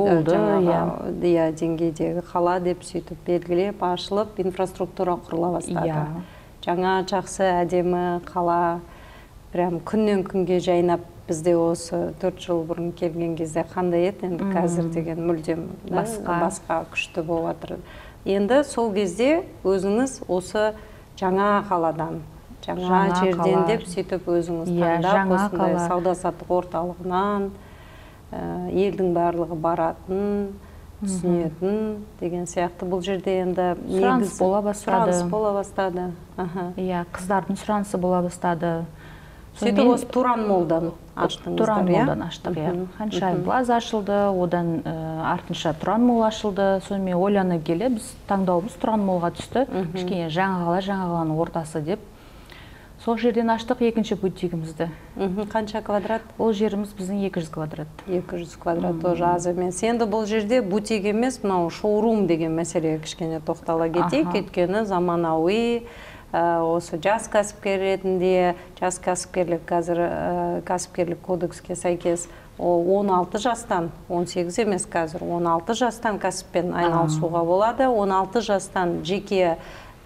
деңгейдегі қала деп сөйтіп белгілеп, ашылып, инфраструктура құрыла бастады. Жаңа жақсы әдемі қала, прям күннен күнге жайнап, бізде осы 4 жыл бұрын келген кезде қандай еді, енді қазір деген мүлдем басқа күшті болып жатыр. Енді сол кезде өзіңіз осы жаңа қаладан, жаңа жерден деп сөйтіп өзіңіз таңдап, осындай сауда-саттық орталығынан елдің барлығы баратын, түсінетін деген сияқты. Бұл жерде енді сұраныс бола бастады. Қыздардың сұранысы бола бастады. Сөйтіп осы Туран молдан аштыңыздар, Туран молдан аштық, Ханшайым Плаза ашылды, одан артынша Туран мол ашылды. Сонымен ойлана келе біз таңдауымыз Туран молға түсті. Кішкене жаңа қаланың ортасы деп. Сол жерден аштық екінші бутигімізді. Қанша квадрат? Ол жеріміз біздің 200 квадрат. 200 квадрат тоже аз емес. Енді бұл жерде бутик емес, мынау шоурум деген мәселеге кішкене тоқтала кетейік. Өйткені заманауи, осы жас кәсіпкер ретінде, жас кәсіпкерлік қазір кәсіпкерлік кодекске сәйкес 16 жастан, 18 емес қазір, 16 жастан кәсіппен айналысуға болады. 16 жастан жеке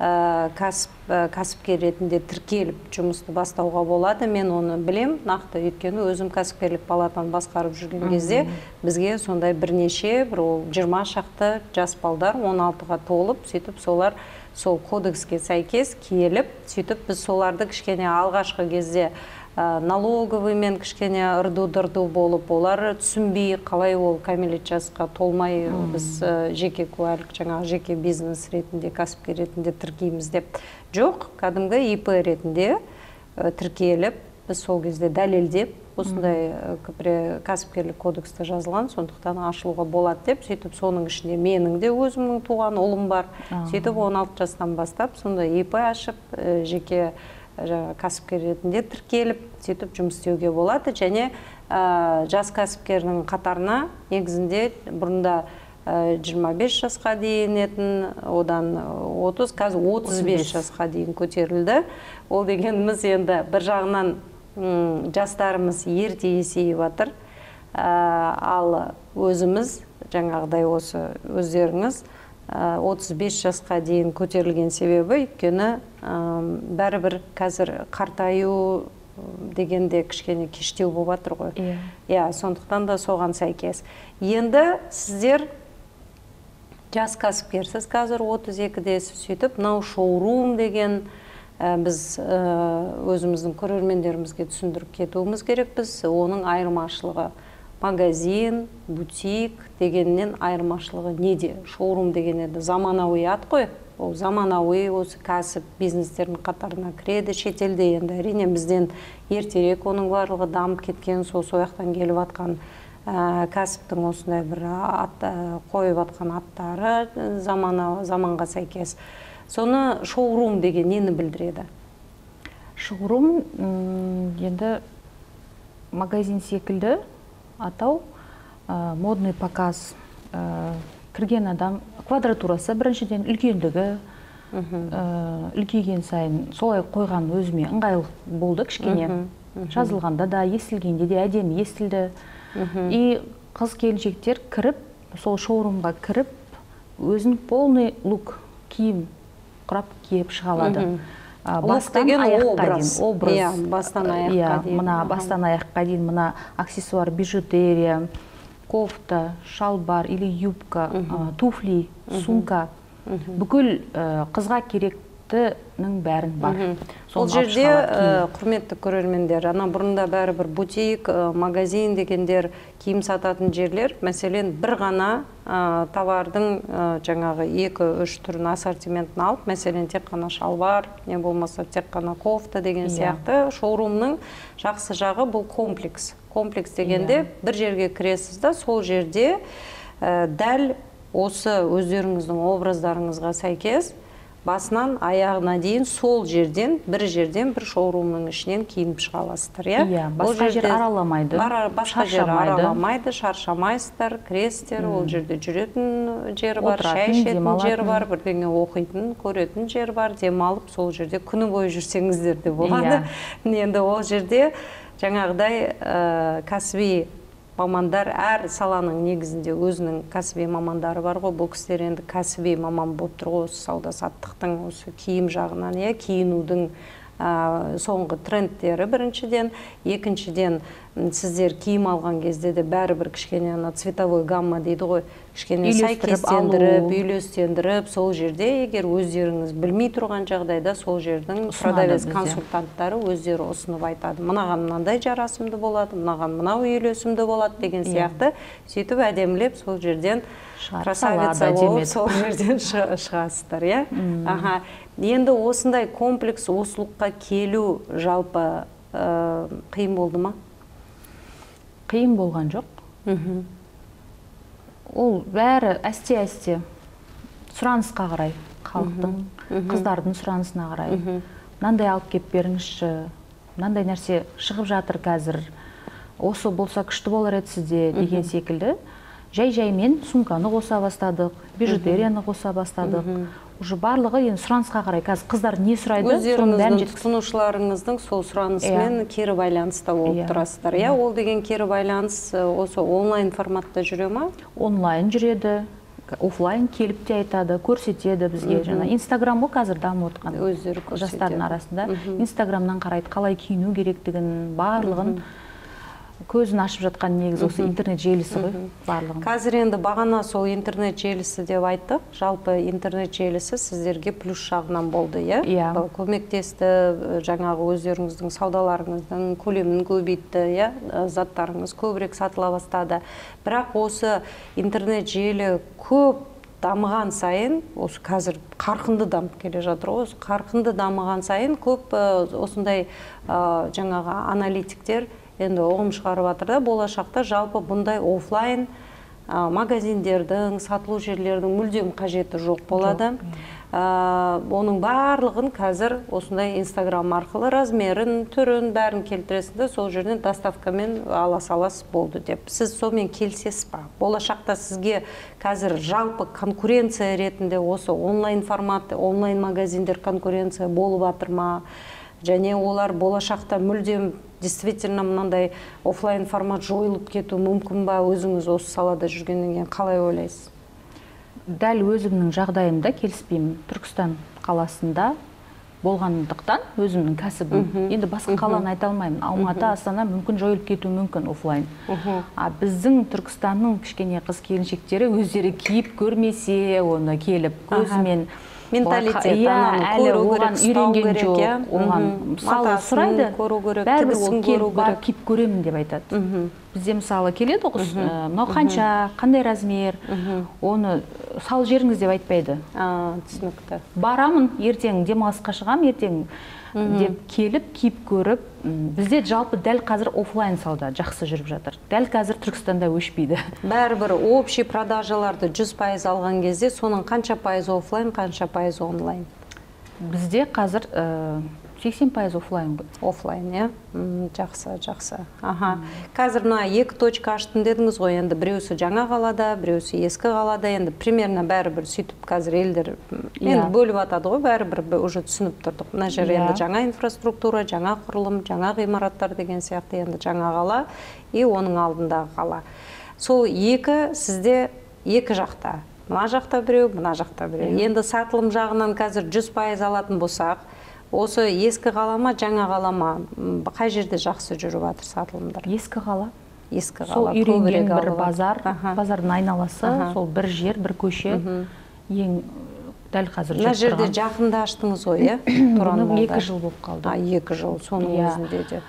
кәсіпкер ретінде тіркеліп жұмысты бастауға болады. Мен оны білем, нақты, өйткені өзім кәсіпкерлік палатаны басқарып жүрген кезде бізге сондай бірнеше, 20 шақты жас балдар 16-ға толып, сөйтіп солар сол кодекске сәйкес келіп, сөйтіп біз соларды кішкене алғашқы кезде налоговыймен кішкене ырду-дырду болып, олар түсінбей, қалай ол кәмелет жасқа толмай біз жеке куәлік, жаңағы жеке бизнес ретінде, кәсіпкер ретінде тіркейміз деп. Жоқ, кәдімгі ИП ретінде тіркеліп, біз сол кезде дәлелдеп, осындай кәсіпкерлік кодексте жазылған, сондықтан ашылуға болады деп, сөйтіп соның ішінде менің де өзімнің туған ұлым бар. Сөйтіп 16 жастан бастап, сонда ИП ашып, жеке кәсіпкер ретінде тіркеліп, сөйтіп жұмыс істеуге болады. Және жас кәсіпкердің қатарына негізінде бұрында 25 жасқа дейін етін, одан 30, қазір 35 жасқа дейін көтерілді. Ол дегеніміз енді бір жағынан жастарымыз ерте есейіп жатыр, ал өзіміз жаңағыдай осы өздеріңіз 35 жасқа дейін көтерілген себебі, өйткені бәрібір қазір қартаю дегенде кішкене кештеу болып жатыр ғой. Иә, сондықтан да соған сәйкес. Енді сіздер жас кәсіпкерсіз, қазір 32-десіз, сөйтіп, мынау шоурум деген біз өзіміздің көрермендерімізге түсіндіріп кетуіміз керек. Біз оның айырмашылығы магазин, бутик дегеннен айырмашылығы неде? Шоурум деген еді заманауи ат қой. Ол заманауи осы кәсіп бизнестердің қатарына кіреді. Шетелде енді әрине бізден ертерек оның барлығы дамып кеткен, сол сояқтан келіп атқан кәсіптің осындай бір қойып атқан аттары заманға сәйкес. Соны шоурум деген нені білдіреді? Шоурум енді магазин секілді атау, модный показ, кірген адам квадратурасы біріншіден үлкендігі, үлкейген сайын солай қойған өзіме ыңғайлы болды кішкене. Жазылғанда да, естілгенде де әдемі естілді. И қыз келіншектер кіріп, сол шоурумға кіріп, өзін полный лук, киім құрап киіп шығалады. Бастан аяққа дейін. Бастан аяққа дейін. Мына бастан аяққа дейін, мына аксессуар, бижутерия, кофта, шалбар или юбка, туфли, сумка. Бүкіл қызға керектінің бәрін бар. Ол жерде, құрметті көрермендер, ана бұрында бәрібір бутик, магазин дегендер киім сататын жерлер, мәселен, бір ғана товардың жаңағы 2-3 түрін ассортиментін алып, мәселен, тек қана шалбар, не болмаса тек қана кофта деген сияқты. Шоурумның жақсы жағы бұл комплекс. Комплекс дегенде бір жерге кіресіз да, сол жерде дәл осы өздеріңіздің образдарыңызға сәйкес басынан аяғына дейін сол жерден бір шоурумның ішінен киініп шыға аласыздар. Басқа жер араламайды. Басқа жер араламайды, шаршамайсыздар, кіресіздер, ол жерде жүретін жері бар, шай ішетін жері бар, бірдеңе оқитын, көретін жері бар, демалып сол жерде күні бойы жүрсеңіздер де болады. Енді ол жерде жаңағыдай кәсіби мамандар, әр саланың негізінде өзінің кәсіби мамандары бар ғой. Бұл кісілер енді кәсіби маман болып тұр ғой, осы сауда саттықтың, осы киім жағынан, киінудің соңғы трендтері біріншіден, екіншіден сіздер киім алған кезде де бәрібір кішкене цветовой гамма дейді ғой, кішкене сайкестендіріп, үйлестендіріп, сол жерде егер өздеріңіз білмей тұрған жағдайда сол жердің продавец консультанттары өздері ұсынып айтады. Мынаған мынандай жарасымды болады, мынаған мынау үйлесімді болады деген сияқты, сөйтіп әдемілеп сол жерден красавица болып сол жерден шығасыздар. Енді осындай комплекс осылыққа келу жалпы қиын болды ма? Қиын болған жоқ. Ол бәрі әсте-әсте сұранысқа қарай, халықтың, қыздардың сұранысына қарай. Мынандай алып кеп беріңізші, мынандай нәрсе шығып жатыр қазір, осы болса күшті болар еді сізде деген секілді. Жай-жаймен сумканы қоса бастадық, бижутерияны қоса бастадық. Уже барлығы енді сұранысқа қарай. Қазір қыздар не сұрайды? Өздеріңіздің тұтынушыларыңыздың сол сұранысымен кері байланыста болып тұрасыздар. Ол деген кері байланыс осы онлайн форматта жүре ма? Онлайн жүреді, офлайн келіп те айтады, көрсетеді бізге. Инстаграм ғой қазір дамып отқан жастардың арасында. Инстаграмнан қарайды, қалай киіну керектігін, барлығын. Көзін ашып жатқан негіз осы интернет желісі ғой барлығын. Қазір енді бағана сол интернет желісі деп айттық. Жалпы интернет желісі сіздерге плюс жағынан болды, көмектесті, жаңағы өздеріңіздің саудаларыңыздың көлемін көбейтті, заттарыңыз көбірек сатыла бастады. Бірақ осы интернет желі көп дамыған сайын, осы қазір қарқынды дамып келе жатыр ғой, осы қарқынды дамыған сайын көп осындай жаңағы аналитиктер енді оғым шығарып жатыр да, болашақта жалпы бұндай офлайн магазиндердің, сатылу жерлердің мүлдем қажеті жоқ болады. Оның барлығын қазір осындай Инстаграм арқылы размерін, түрін, бәрін келтіресіңді, сол жерден доставкамен ала саласыз болды деп. Сіз сонымен келісесіз ба? Болашақта сізге қазір жалпы конкуренция ретінде осы онлайн формат, онлайн магазиндер конкуренция болып жатыр ма? Және олар болашақта мүлдем действительно мынандай офлайн формат жойылып кету мүмкін ба? Өзіңіз осы салада жүргеннен кейін қалай ойлайсыз? дәл өзімнің жағдайымда келіспеймін. Түркістан қаласында болғандықтан өзімнің кәсібім. Енді басқа қаланы айта алмаймын. Алматы, Астана мүмкін жойылып кетуі мүмкін офлайн. Біздің Түркістанның кішкене қыз келіншектері өздері киіп көрмесе, оны келіп көзімен менталитет, көру керек, үйренген жоқ. Оған мысалы сұрайды, бәрібір ол келіп барып киіп көремін деп айтады. Бізде мысалы келеді қыз, мынау қанша, қандай размер, оны сал жеріңіз деп айтпайды. Түсінікті. Барамын, ертең демалысқа шығамын, ертең деп келіп, киіп көріп, бізде жалпы дәл қазір офлайн сауда жақсы жүріп жатыр. Дәл қазір Түркістанда өшпейді. Бәрібір общий продажаларды 100% алған кезде, соның қанша пайыз офлайн, қанша пайыз онлайн? Бізде қазір 80% офлайн. Офлайн, е? Жақсы, жақсы. Қазір мына 2 точка аштым дедіңіз ғой, енді біреусі жаңа қалада, біреусі ескі қалада, енді примерно бәрібір сөйтіп қазір елдер енді бөліп атады ғой, бәрібір уже түсініп тұрдық. Мына жер енді жаңа инфраструктура, жаңа құрылым, жаңа ғимараттар деген сияқты енді жаңа қала и оның алдындағы қала. Сол екі сізде екі жақта. Мына жақта біреу, мына жақта біреу. Енді сатылым жағынан қазір 100% алатын болсақ, осы ескі қалама, жаңа қалама қай жерде жақсы жүріп жатыр сатылымдар? Ескі қала. Ескі қала. Сол үйренген бір базар, базардың айналасы, сол бір жер, бір көше, ең дәл қазір жүріп тұрған. Мына жерде жақында аштыңыз ғой, е? Бұны 2 жыл болып қалды. 2 жыл, соның өзінде де.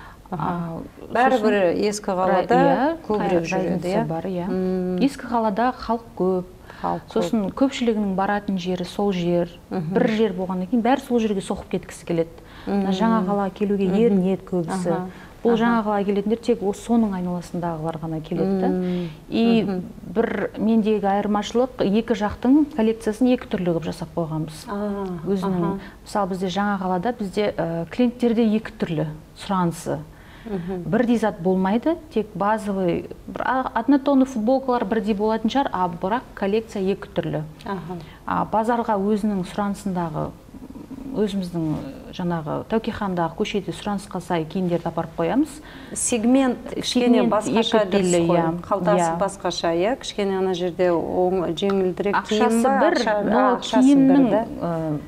Бәрібір ескі қалада көбірек жүреді, е? Ескі қалада халық көп. Сосын көпшілігінің баратын жері сол жер, бір жер болғаннан кейін бәрі сол жерге соқып кеткісі келеді. Жаңа қала келуге ерінеді көбісі. Бұл жаңа қала келетіндер тек соның айналасындағылар ғана келеді. И бір мендегі айырмашылық, екі жақтың коллекциясын 2 түрлі қылып жасап қойғанбыз. Өзінің, мысалы бізде жаңа қалада бізде клиенттерде 2 түрлі сұранысы. Бірдей зат болмайды, тек базовый, однотонны футболкалар бірдей болатын шығар, бірақ коллекция 2 түрлі. Базарға өзінің сұранысындағы, өзіміздің жаңағы Тәукехандағы көшеде сұранысқа сай киімдерді апарып қоямыз. Сегмент кішкене басқаша дейсіз ғой, қалтасы басқаша, кішкене ана жерде жеңілдірек киім ба? Ақшасы бір,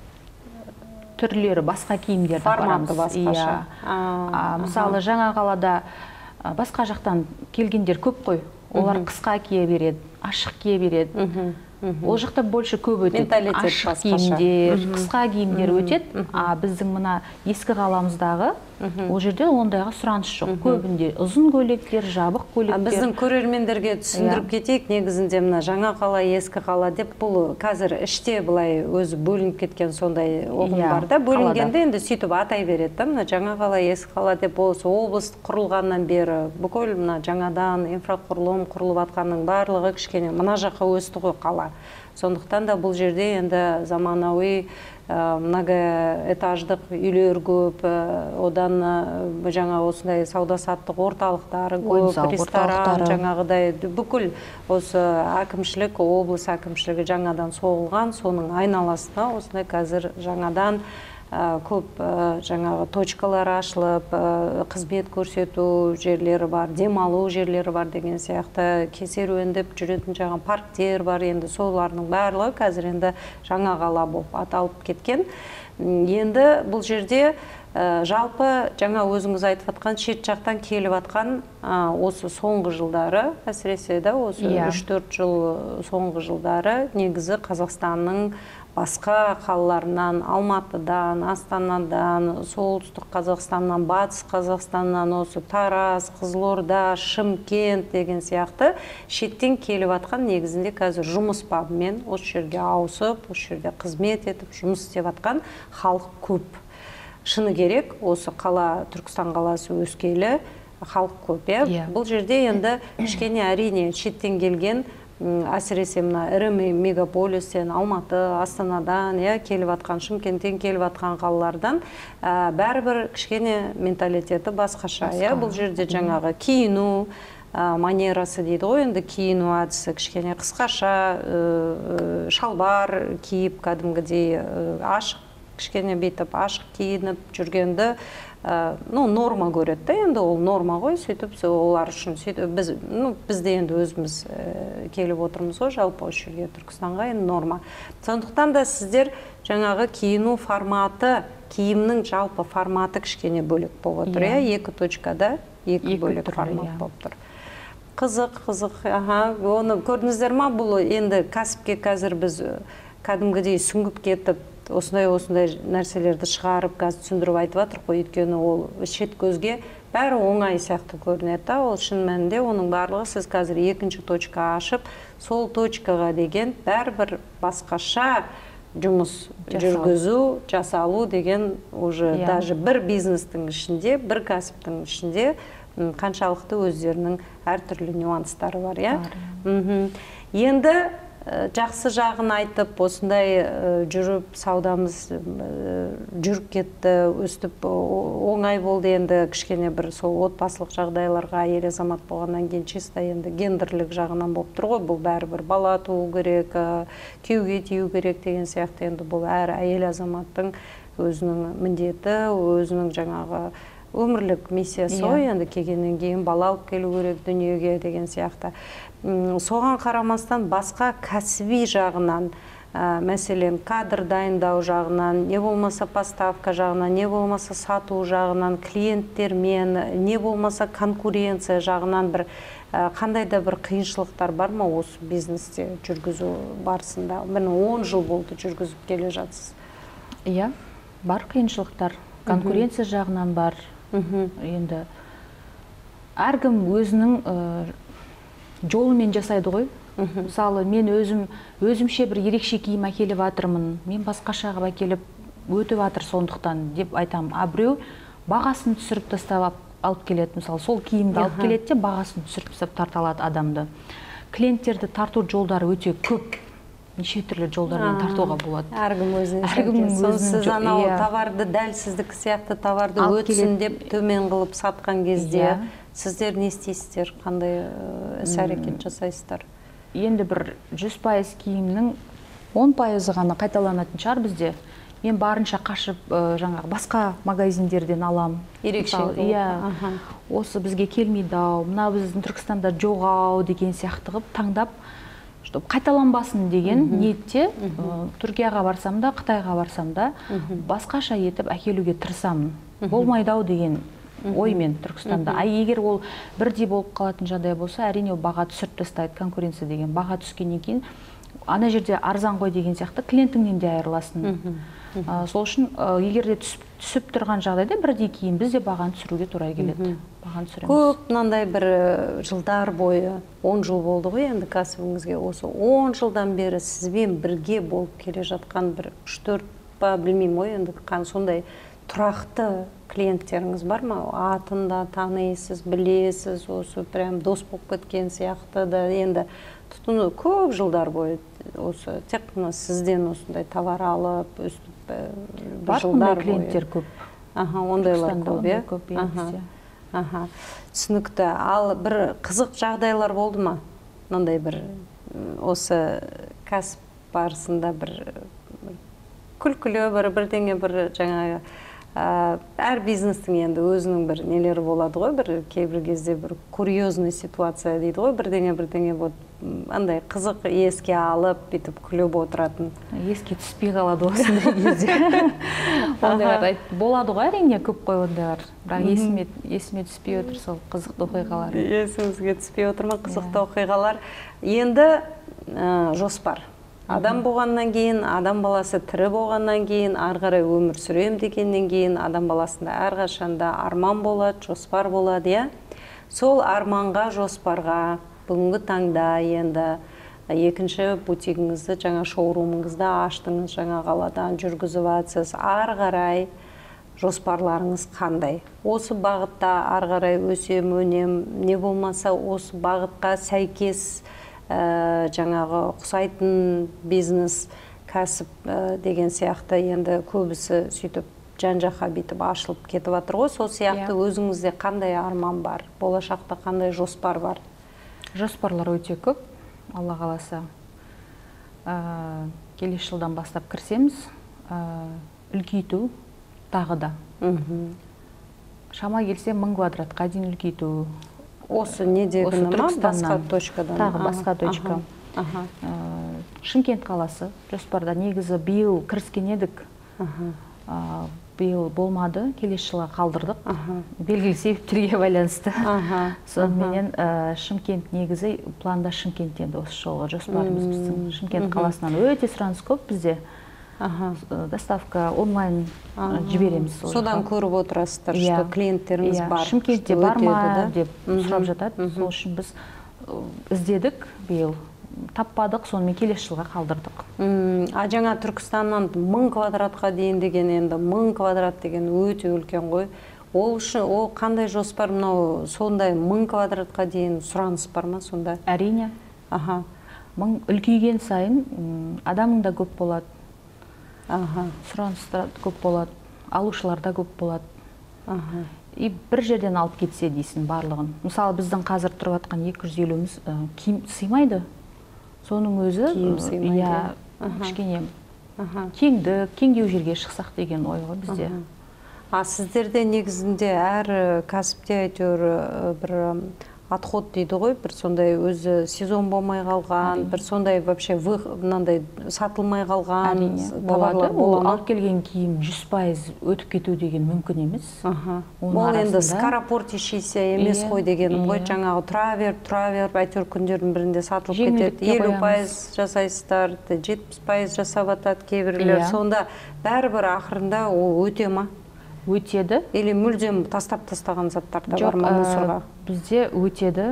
түрлері басқа киімдерді апарамыз. Форматы басқаша. Мысалы жаңа қалада басқа жақтан келгендер көп қой. Олар қысқа кие береді, ашық кие береді. Ол жақта больше көп өтеді. Ашық киімдер, қысқа киімдер өтеді. Біздің мына ескі қаламыздағы ол жерде ондайға сұраныс жоқ. Көбінде ұзын көйлектер, жабық көйлектер. Біздің көрермендерге түсіндіріп кетейік, негізінде мына жаңа қала, ескі қала деп, бұл қазір іште былай өзі бөлініп кеткен сондай ұғым бар да. Бөлінгенде енді сөйтіп атай береді. Мына жаңа қала, ескі қала деп, осы облыс құрылғаннан бері бүкіл мына жаңадан инфрақұрылым құрылып атқанның барлығы кішкене мына жаққа өсті ғой қала. Сондықтан да бұл жерде енді заманауи многоэтаждық үйлер көп, одан жаңа осындай сауда-саттық орталықтары көп, ресторан, жаңағыдай бүкіл осы әкімшілік, облыс әкімшілігі жаңадан соғылған, соның айналасына осындай қазір жаңадан көп жаңағы точкалар ашылып, қызмет көрсету жерлері бар, демалу жерлері бар деген сияқты, серуендеп жүретін жаңа парктер бар, енді солардың барлығы қазір енді жаңа қала болып аталып кеткен. Енді бұл жерде жалпы жаңа өзіңіз айтып атқан шет жақтан келіп атқан осы соңғы жылдары, әсіресе де осы 3-4 жыл соңғы жылдары негізі Қазақстанның басқа қалаларынан, Алматыдан, Астанадан, солтүстік Қазақстаннан, батыс Қазақстаннан, осы Тараз, Қызылорда, Шымкент деген сияқты шеттен келіп атқан негізінде қазір жұмыс бабымен осы жерге ауысып, осы жерде қызмет етіп, жұмыс істеп атқан халық көп. Шыны керек, осы қала, Түркістан қаласы өскелі халық көп. Бұл жерде енді кішкене әрине шеттен келген әсіресе мына ірі мегаполистен, Алматы, Астанадан, келіп атқан, Шымкенттен келіп атқан қалалардан бәрібір кішкене менталитеті басқаша. Бұл жерде жаңағы киіну манерасы дейді ғой, енді киіну әдісі кішкене қысқаша, шалбар киіп, кәдімгідей ашық, кішкене бейтіп ашық киініп жүргенді норма көреді да, енді ол норма ғой, сөйтіп олар үшін бізде енді өзіміз келіп отырмыз ғой, жалпы осы жерге Түркістанға енді норма. Сондықтан да сіздер жаңағы киіну форматы, киімнің жалпы форматы кішкене бөлек болып отыр, екі точкада екі бөлек формат болып тұр. Қызық, оны көрдіңіздер ма? Бұл енді кәсіпке қазір біз кәдімгідей сүңгіп кетіп, осындай нәрселерді шығарып, қазір түсіндіріп айтып жатыр ғой, өйткені ол шет көзге бәрі оңай сияқты көрінеді. Ол шын мәнінде оның барлығы сіз қазір екінші точка ашып, сол точкаға деген бәрібір басқаша жұмыс жүргізу, жасалу деген уже даже бір бизнестің ішінде, бір кәсіптің ішінде қаншалықты өздерінің әртүрлі нюанстары бар, Енді жақсы жағын айтып, осындай жүріп, саудамыз жүріп кетті, өстіп оңай болды, енді кішкене бір сол отбасылық жағдайларға әйел азамат болғаннан кейін чисто енді гендерлік жағынан болып тұр ғой, бұл бәрібір бала туу керек, күйеуге тию керек деген сияқты, енді бұл әр әйел азаматтың өзінің міндеті, өзінің жаңағы өмірлік миссиясы ғой, енді келгеннен кейін бала алып келу керек дүниеге деген сияқты. Соған қарамастан басқа кәсіби жағынан, мәселен кадр дайындау жағынан, не болмаса поставка жағынан, не болмаса сату жағынан, клиенттермен, не болмаса конкуренция жағынан бір қандай да бір қиыншылықтар бар ма осы бизнесте жүргізу барысында? Міне 10 жыл болды жүргізіп келе жатсыз. Иә, бар қиыншылықтар, конкуренция жағынан бар. Енді әркім өзінің жолымен жасайды ғой. Мысалы, мен өзімше бір ерекше киім әкеліп жатырмын, мен басқаша қылып әкеліп өтіп жатыр сондықтан деп айтамын. Біреу бағасын түсіріп тастап алып келеді, мысалы, сол киімді алып келеді де бағасын түсіріп тастап тарта алады адамды. Клиенттерді тарту жолдары өте көп. Неше түрлі жолдармен тартуға болады. Әркім өзіне сіз анау товарды дәл сіздікі сияқты товарды өтсін деп төмен қылып сатқан кезде сіздер не істейсіздер, қандай іс-әрекет жасайсыздар? Енді бір 100% киімнің 10% ғана қайталанатын шығар бізде. Мен барынша қашып жаңағы басқа магазиндерден алам. Ерекше болып. Осы бізге келмейді ау, мына біздің Түркістанда жоқ ау деген сияқты қылып таңдап, қайталанбасын деген ниетте Түркияға барсам да, Қытайға барсам да басқаша етіп әкелуге тырысамын. Болмайды ау деген оймен Түркістанда. Егер ол бірдей болып қалатын жағдай болса, әрине баға түсіріп тастайды, конкуренция деген. Баға түскеннен кейін ана жерде арзан ғой деген сияқты клиентіңнен де айырыласың. Сол үшін егер де түсіп тұрған жағдайда бірдей киім бізде бағаны түсіруге тура келеді. Көп мынандай бір жылдар бойы, 10 жыл болды ғой енді кәсібіңізге, осы 10 жылдан бері сізбен бірге болып келе жатқан бір 3-4 ба білмеймін ғой, енді сондай тұрақты клиенттеріңіз бар ма? Атын да танисыз, білесіз, осы прям дос болып кеткен сияқты да, енді тұтыну көп жылдар бойы осы тек қана сізден осындай товар алып, өстіп жылдар бойы. Клиенттер көп. Ондайлар көп, түсінікті. Ал бір қызық жағдайлар болды ма? Мынандай бір осы кәсіп барысында бір күлкілі бірдеңе бір жаңағы әр бизнестің енді өзінің бір нелері болады ғой, бір кейбір кезде бір курьезный ситуация дейді ғой, бірдеңе андай қызық еске алып, бітіп күліп отыратын. Еске түспей қалады осындай кезде. Ондайлар болады ғой, әрине көп қой ондайлар. Бірақ есіме түспей отыр сол қызықты оқиғалар. Есіңізге түспей отыр ма қызықты оқиғалар? Енді жоспар. Адам болғаннан кейін, адам баласы тірі болғаннан кейін, арғарай өмір сүрем дегеннен кейін, адам баласында әрқашанда арман болады, жоспар болады, Сол арманға, жоспарға бүгінгі таңда енді екінші бутигіңізді, жаңа шоурумыңызды аштыңыз, жаңа қаладан жүргізіп жатсыз. Арғарай жоспарларыңыз қандай? Осы бағытта арғарай өсем, өнем, не болмаса осы бағытқа сәйкес жаңағы ұқсайтын бизнес, кәсіп деген сияқты енді көбісі сөйтіп жан-жаққа бітіп ашылып кетіп жатыр ғой. Сол сияқты өзіңізде қандай арман бар? Болашақта қандай жоспар бар? Жоспарлар өте көп, Алла қаласа. Келесі жылдан бастап кірсеміз, үлкейту тағы да. шама келсе 1000 квадратқа дейін үлкейту. Осы недегі ма, басқа точкадан? Тағы басқа точка. Шымкент қаласы жоспарда негізі биыл кіріскен едік. Биыл болмады, келесі жылға қалдырдық. Белгілі себептерге байланысты. Сонымен Шымкент негізі планда Шымкенттен осы жолғы жоспарымыз біздің. Шымкент қаласынан өте сұраныс көп бізде. Доставка онлайн жібереміз. Содан көріп отырасыздар, что клиенттеріңіз бар. Шымкентте бар ма деп сұрап жатады. Сол үшін біз іздедік биыл. Таппадық, сонымен келесі жылға қалдырдық. Жаңа Түркістаннан 1000 квадратқа дейін деген, енді 1000 квадрат деген өте үлкен ғой. Ол қандай жоспар, мынау сондай 1000 квадратқа дейін сұраныс бар ма сонда? Әрине. Үлкейген сайын адамың да көп болады. Сұраныстар көп болады, алушылар да көп болады. И бір жерден алып кетсе дейсің барлығын. Мысалы, біздің қазір тұрып атқан 250-міз киім сыймайды. Соның өзі кішкене кеңдеу жерге шықсақ деген ой ғой бізде. Сіздерде негізінде әр кәсіпте әйтеуір бір отход дейді ғой, бір сондай өзі сезон болмай қалған, бір сондай вообще мынандай сатылмай қалған товарлар бола ма? Алып келген киім 100% өтіп кету деген мүмкін емес. Ол енді скоропортящийся емес қой дегенім ғой, жаңағы тұра беріп, әйтеуір күндердің бірінде сатылып кетеді. 50% жасайсыздар, 70% жасап атады кейбіреулер. Сонда бәрібір ақырында ол өте ма? Өтеді. Или мүлдем тастаған заттар да бар ма мусорға? Бізде өтеді.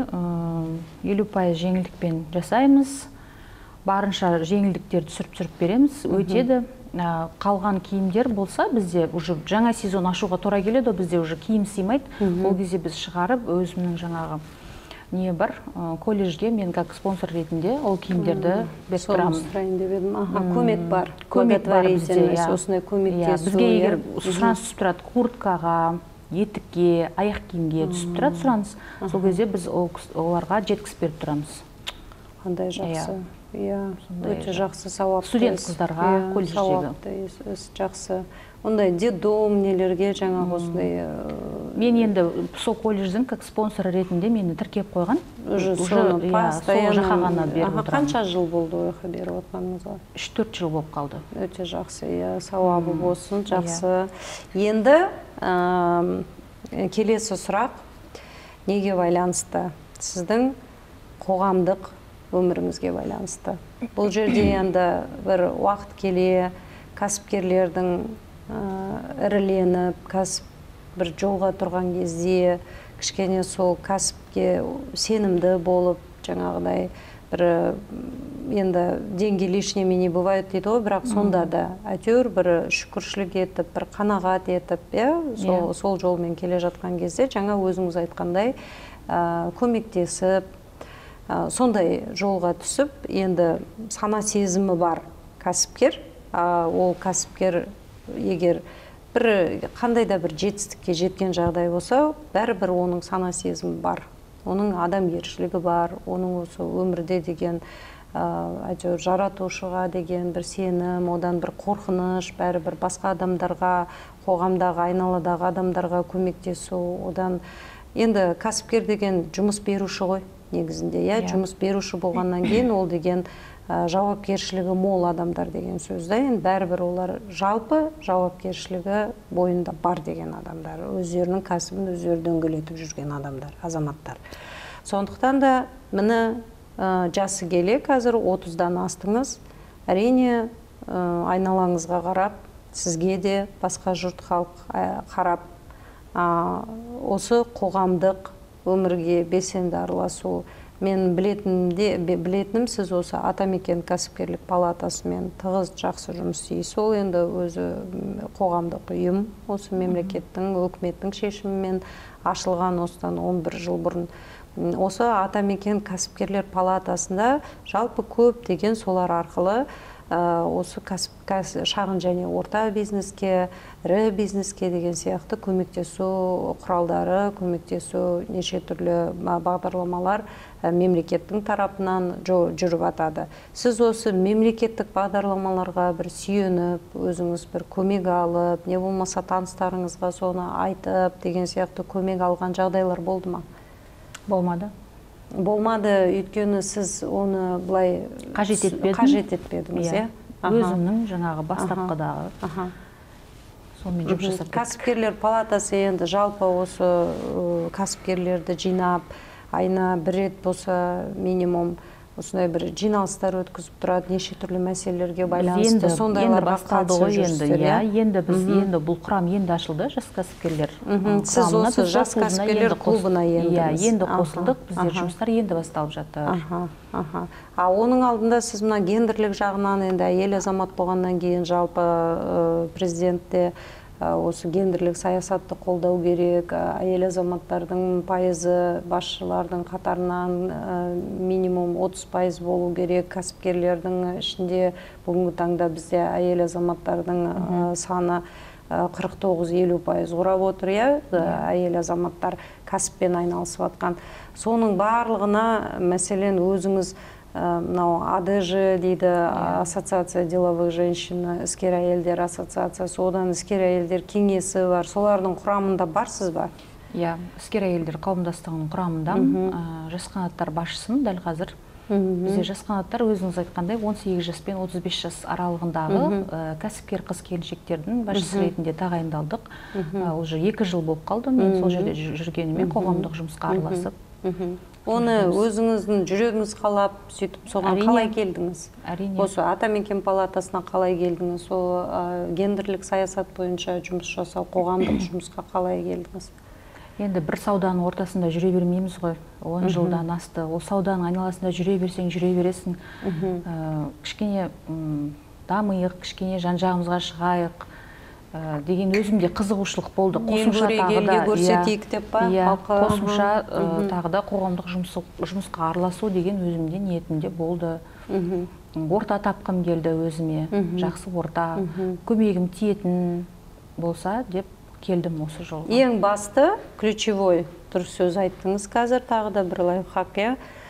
50% жеңілдікпен жасаймыз. Барынша жеңілдіктерді түсіріп береміз. Өтеді. Қалған киімдер болса, бізде уже жаңа сезон ашуға тура келеді, бізде уже киім сыймайды. Ол кезде біз шығарып, өзімнің жаңағы не бар, колледжге мен как спонсор ретінде ол киімдерді беріп тұрамын. Көмек бар. Көмек бар бізде. Осындай көмектесу. Бізге егер сұраныс түсіп тұрады курткаға, етікке, аяқ киімге түсіп тұрады сұраныс, сол кезде біз оларға жеткізіп беріп тұрамыз. Қандай жақсы. Өте жақсы, сауапты. Студент қыздарға колледждегі. Жақсы. Ондай детдом нелерге жаңағы осындай... Мен енді сол колледждің как спонсор ретінде мені тіркеп қойған. Сол жаққа ғана беріп отырамын. Қанша жыл болды ойға беріп отырғаныңызға? 3-4 жыл болып қалды. Өте жақсы, сауабы болсын, жақсы. Енді келесі сұрақ неге байланысты? Сіздің қоғамдық өміріңізге байланысты. Бұл жерде енді бір уақыт келе кәсіпкерлердің іріленіп, кәсіп бір жолға тұрған кезде кішкене сол кәсіпке сенімді болып, жаңағыдай бір енді деньги лишними не бывает дейді ғой, бірақ сонда да әйтеуір бір шүкіршілік етіп, бір қанағат етіп, сол жолмен келе жатқан кезде жаңа өзіңіз айтқандай көмектесіп, сондай жолға түсіп, енді сана сезімі бар кәсіпкер, ол кәсіпкер егер қандай да бір жетістікке жеткен жағдай болса, бәрібір оның сана сезімі бар. Оның адамгершілігі бар, оның осы өмірде деген әйтеуір жаратушыға деген бір сенім, одан бір қорқыныш, бәрібір басқа адамдарға, қоғамдағы, айналадағы адамдарға көмектесу, одан енді кәсіпкер деген жұмыс беруші ғой негізінде, жұмыс беруші болғаннан кейін ол деген жауапкершілігі мол адамдар деген сөз да, енді бәрібір олар жалпы жауапкершілігі бойында бар деген адамдар, өздерінің кәсібін өздері дөңгелетіп жүрген адамдар, азаматтар. Сондықтан да мені жасы келе, қазір 30-дан астыңыз, әрине айналаңызға қарап, сізге де басқа жұрт халық қарап, осы қоғамдық өмірге белсенді араласу. Мен білетінім, сіз осы Атамекен кәсіпкерлік палатасымен тығыз жақсы жұмыс істейсіз. Ол енді өзі қоғамдық ұйым, осы мемлекеттің, өкіметтің шешімімен ашылған осыдан 11 жыл бұрын. Осы Атамекен кәсіпкерлер палатасында жалпы көп деген солар арқылы осы шағын және орта бизнеске, ірі бизнеске деген сияқты көмектесу құралдары, көмектесу неше түрлі бағдарламалар мемлекеттің тарапынан жүріп атады. Сіз осы мемлекеттік бағдарламаларға бір сүйеніп, өзіңіз бір көмек алып, не болмаса таныстарыңызға соны айтып деген сияқты көмек алған жағдайлар болды ма? Болмады. Болмады, өйткені сіз оны былай қажет етпедіңіз, иә? Өзімнің жаңағы бастапқыдағы. Сонымен жұмыс жасап кеттік. Кәсіпкерлер палатасы енді жалпы осы кәсіпкерлерді жинап, айына бір рет болса минимум осындай бір жиналыстар өткізіп тұрады, неше түрлі мәселелерге байланысты сондайларға қатысып жүрсіздер, иә? Енді бұл құрам енді ашылды, жас кәсіпкерлер. Сіз осы жас кәсіпкерлер клубына ендіңіз. Енді қосылдық, біздер жұмыстар енді басталып жатыр. Оның алдында сіз мына гендерлік жағынан енді әйел азамат болғаннан кейін жалпы президентте осы гендерлік саясатты қолдау керек, әйел азаматтардың пайызы басшылардың қатарынан минимум 30% болу керек, кәсіпкерлердің ішінде бүгінгі таңда бізде әйел азаматтардың саны 49-50% құрап отыр, әйел азаматтар кәсіппен айналысып жатқан. Соның барлығына мәселен өзіңіз мынау АДЖ дейді, ассоциация деловых женщин, іскер әйелдер ассоциациясы, одан іскер әйелдер кеңесі бар, солардың құрамында барсыз ба? Иә, іскер әйелдер қауымдастығының құрамында жас қанаттар басшысын дәл қазір. Бізде жас қанаттар өзіңіз айтқандай 18 жас пен 35 жас аралығындағы кәсіпкер қыз-келіншектердің басшысы ретінде тағайындалдық. Уже 2 жыл болып қалды, мен сол жерде жүргеніме қоғамдық жұмысқа араласып. Оны өзіңіздің жүрегіңіз қалап, сөйтіп соған қалай келдіңіз? Әрине. Осы Атамекен палатасына қалай келдіңіз? Сол гендерлік саясат бойынша жұмыс жасау, қоғамдық жұмысқа қалай келдіңіз? Енді бір сауданың ортасында жүре бермейміз ғой. 10 жылдан асты. Ол сауданың айналасында жүре берсең, жүре бересің. Кішкене дамиық, кішкене жан-жағымызға шығайық деген өзімде қызығушылық болды. Қосымша тағы да көрсетейік деп па? Қосымша тағы да қоғамдық жұмысқа араласу деген өзімде ниетімде болды. Орта тапқым келді өзіме, жақсы орта, көмегім тиетін болса деп келдім осы жолға. Ең басты, ключевой, дұрыс сөз айттыңыз қазір, тағы да бір лайфхак,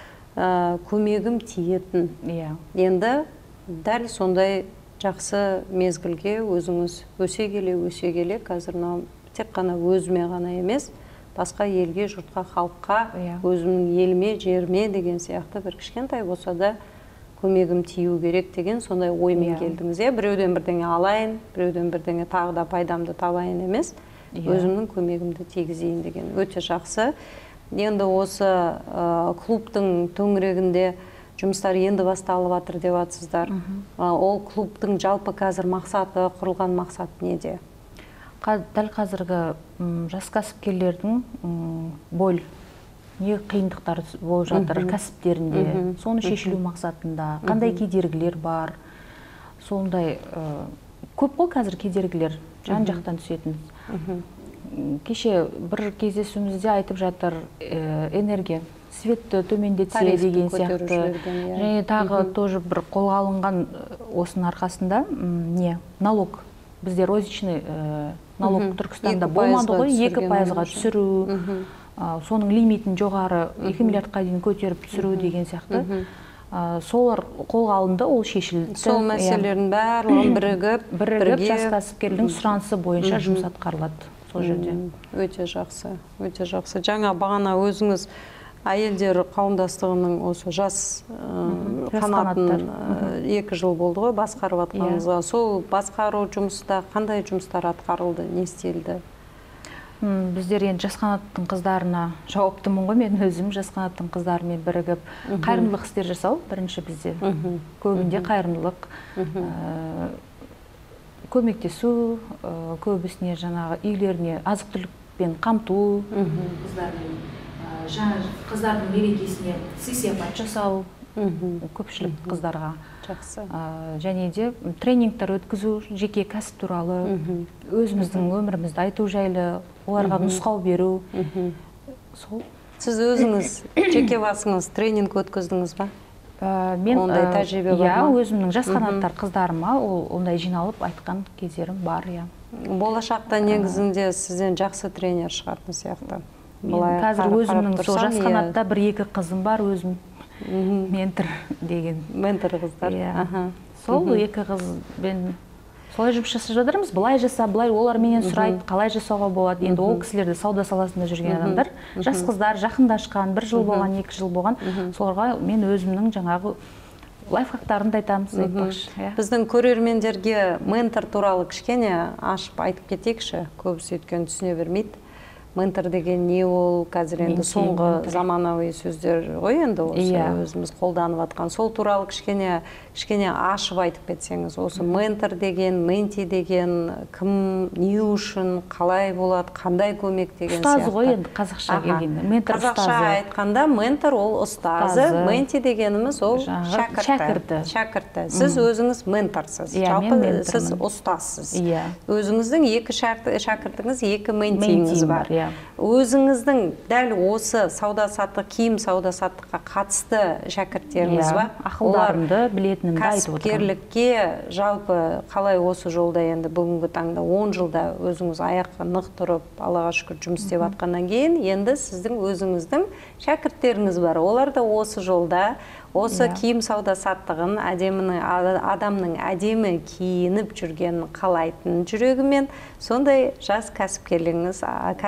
көмегім тиетін. Енді дәл сондай жақсы мезгілге өзіңіз өсе келе, қазір тек қана өзіме ғана емес, басқа елге, жұртқа, халыққа, өзімнің еліме, жеріме деген сияқты бір кішкентай болса да көмегім тию керек деген сондай оймен келдіңіз. Біреуден бірдеңе алайын, біреуден бірдеңе тағы да пайдамды табайын емес, өзімнің көмегімді тигізейін деген өте жақсы. Енді осы клубтың төңірегінде жұмыстар енді басталып жатыр деп жатсыздар. Ол клубтың жалпы қазір мақсаты, құрылған мақсаты неде? Дәл қазіргі жас кәсіпкерлердің не қиындықтар болып жатыр кәсіптерінде, соны шешілу мақсатында, қандай кедергілер бар, сондай көп қой қазір кедергілер, жан-жақтан түсетін. Кеше бір кездесуімізде айтып жатыр энергия, светті төмендетсе деген сияқты. Және тағы тоже бір қолға алынған осының арқасында налог. Бізде розничный налог Түркістанда болмады ғой, 2%-ға түсіру, соның лимитін жоғары 2 миллиардқа дейін көтеріп түсіру деген сияқты. Солар қолға алынды, ол шешілді. Сол мәселелердің барлығын бірігіп, жас кәсіпкердің сұранысы бойынша жұмыс атқарылады сол жерде. Өте жақсы, өте жақсы. Жаңа бағана өзіңіз әйелдер қауымдастығының осы жас қанатын 2 жыл болды ғой басқарып атқаныңызға. Сол басқару жұмыста қандай жұмыстар атқарылды, не істелді? Біздер енді жас қанаттың қыздарына жауаптымын ғой, мен өзім жас қанаттың қыздарымен бірігіп қайырымдылық істер жасау бірінші бізде. Көбінде қайырымдылық, көмектесу, көбісіне жаңағы үйлеріне азық-түлікпен қамту, қыздардың мерекесіне сый-сияпат жасау, көпшілік қыздарға. Жақсы. Және де тренингтер өткізу, жеке кәсіп туралы, өзіміздің өмірімізді айту жайлы, оларға нұсқау беру. Сіз өзіңіз жеке басыңыз тренинг өткіздіңіз ба? Мен ондай тәжірибе бар ма? өзімнің жас қанаттар қыздарыма ондай жиналып айтқан кездерім бар, Болашақта негізінде сізден жақсы тренер шығатын сияқты. Мен қазір өзімнің сол жас қанатта бір-екі қызым бар, өзім ментор деген. Ментор қыздар. Сол екі қызбен солай жұмыс жасап жатырмыз. Былай жаса, былай олар менен сұрайды, қалай жасауға болады. Енді ол кісілерде сауда саласында жүрген адамдар, жас қыздар, жақындашқан, 1 жыл болған, 2 жыл болған, соларға мен өзімнің жаңағы лайфхактарымды айтамыз, айтпақшы. Біздің көрермендерге ментор туралы кішкене ашып айтып кетейікші, көбісі өйткені түсіне бермейді. Ментор деген не ол, қазір енді соңғы заманауи сөздер ғой, енді осы өзіміз қолданып атқан. Сол туралы кішкене ашып айтып кетсеңіз, осы ментор деген, менти деген, кім, не үшін, қалай болады, қандай көмек деген сияқты. Ұстаз ғой енді қазақша келгенде. Ментор ұстазы. Қазақша айтқанда ментор ол ұстазы, менти дегеніміз ол шәкірті. Сіз өзіңіз менторсыз, жалпы сіз ұстазсыз. Өзіңіздің 2 шәкіртіңіз, 2 ментиіңіз бар. Өзіңіздің дәл осы сауда-саттық, киім сауда-саттыққа қатысты шәкірттеріңіз ба? Ақылдарымды, білетінімді айтып отырмын. Кәсіпкерлікке жалпы қалай осы жолда енді бүгінгі таңда 10 жылда өзіңіз аяққа нық тұрып, Аллаға шүкір жұмыс істеп атқаннан кейін, енді сіздің өзіңіздің шәкірттеріңіз бар. Олар да осы жолда осы киім сауда-саттығын адамның әдемі киініп жүргенін қалайтын жүрегімен, сондай жас кәсіпкерлеріңіз,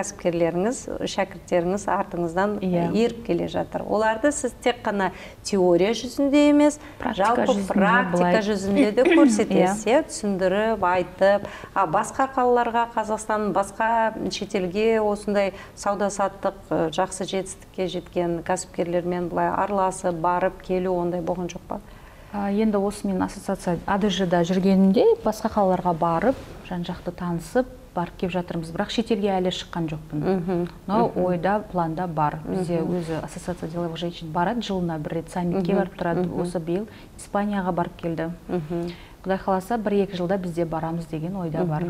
шәкірттеріңіз артыңыздан еріп келе жатыр. Оларды сіз тек қана теория жүзінде емес, жалпы практика жүзінде де көрсетесіз, түсіндіріп, айтып, басқа қалаларға, Қазақстан, басқа шетелге осындай сауда-саттық жақсы жетістікке жеткен кәсіпкерлермен былай араласып, барып келу ондай болған жоқ па? Енді осы мен ассоциация АДЖ-да жүргенімде басқа қалаларға барып, жан-жақты танысып, барып кеп жатырмыз. Бірақ шетелге әлі шыққан жоқпын. Но ойда, планда бар. Бізде өзі ассоциация деловых женщин барады, жылына 1 рет саммитке барып тұрады. Осы биыл Испанияға барып келді. Құдай қаласа 1-2 жылда бізде барамыз деген ойда бар.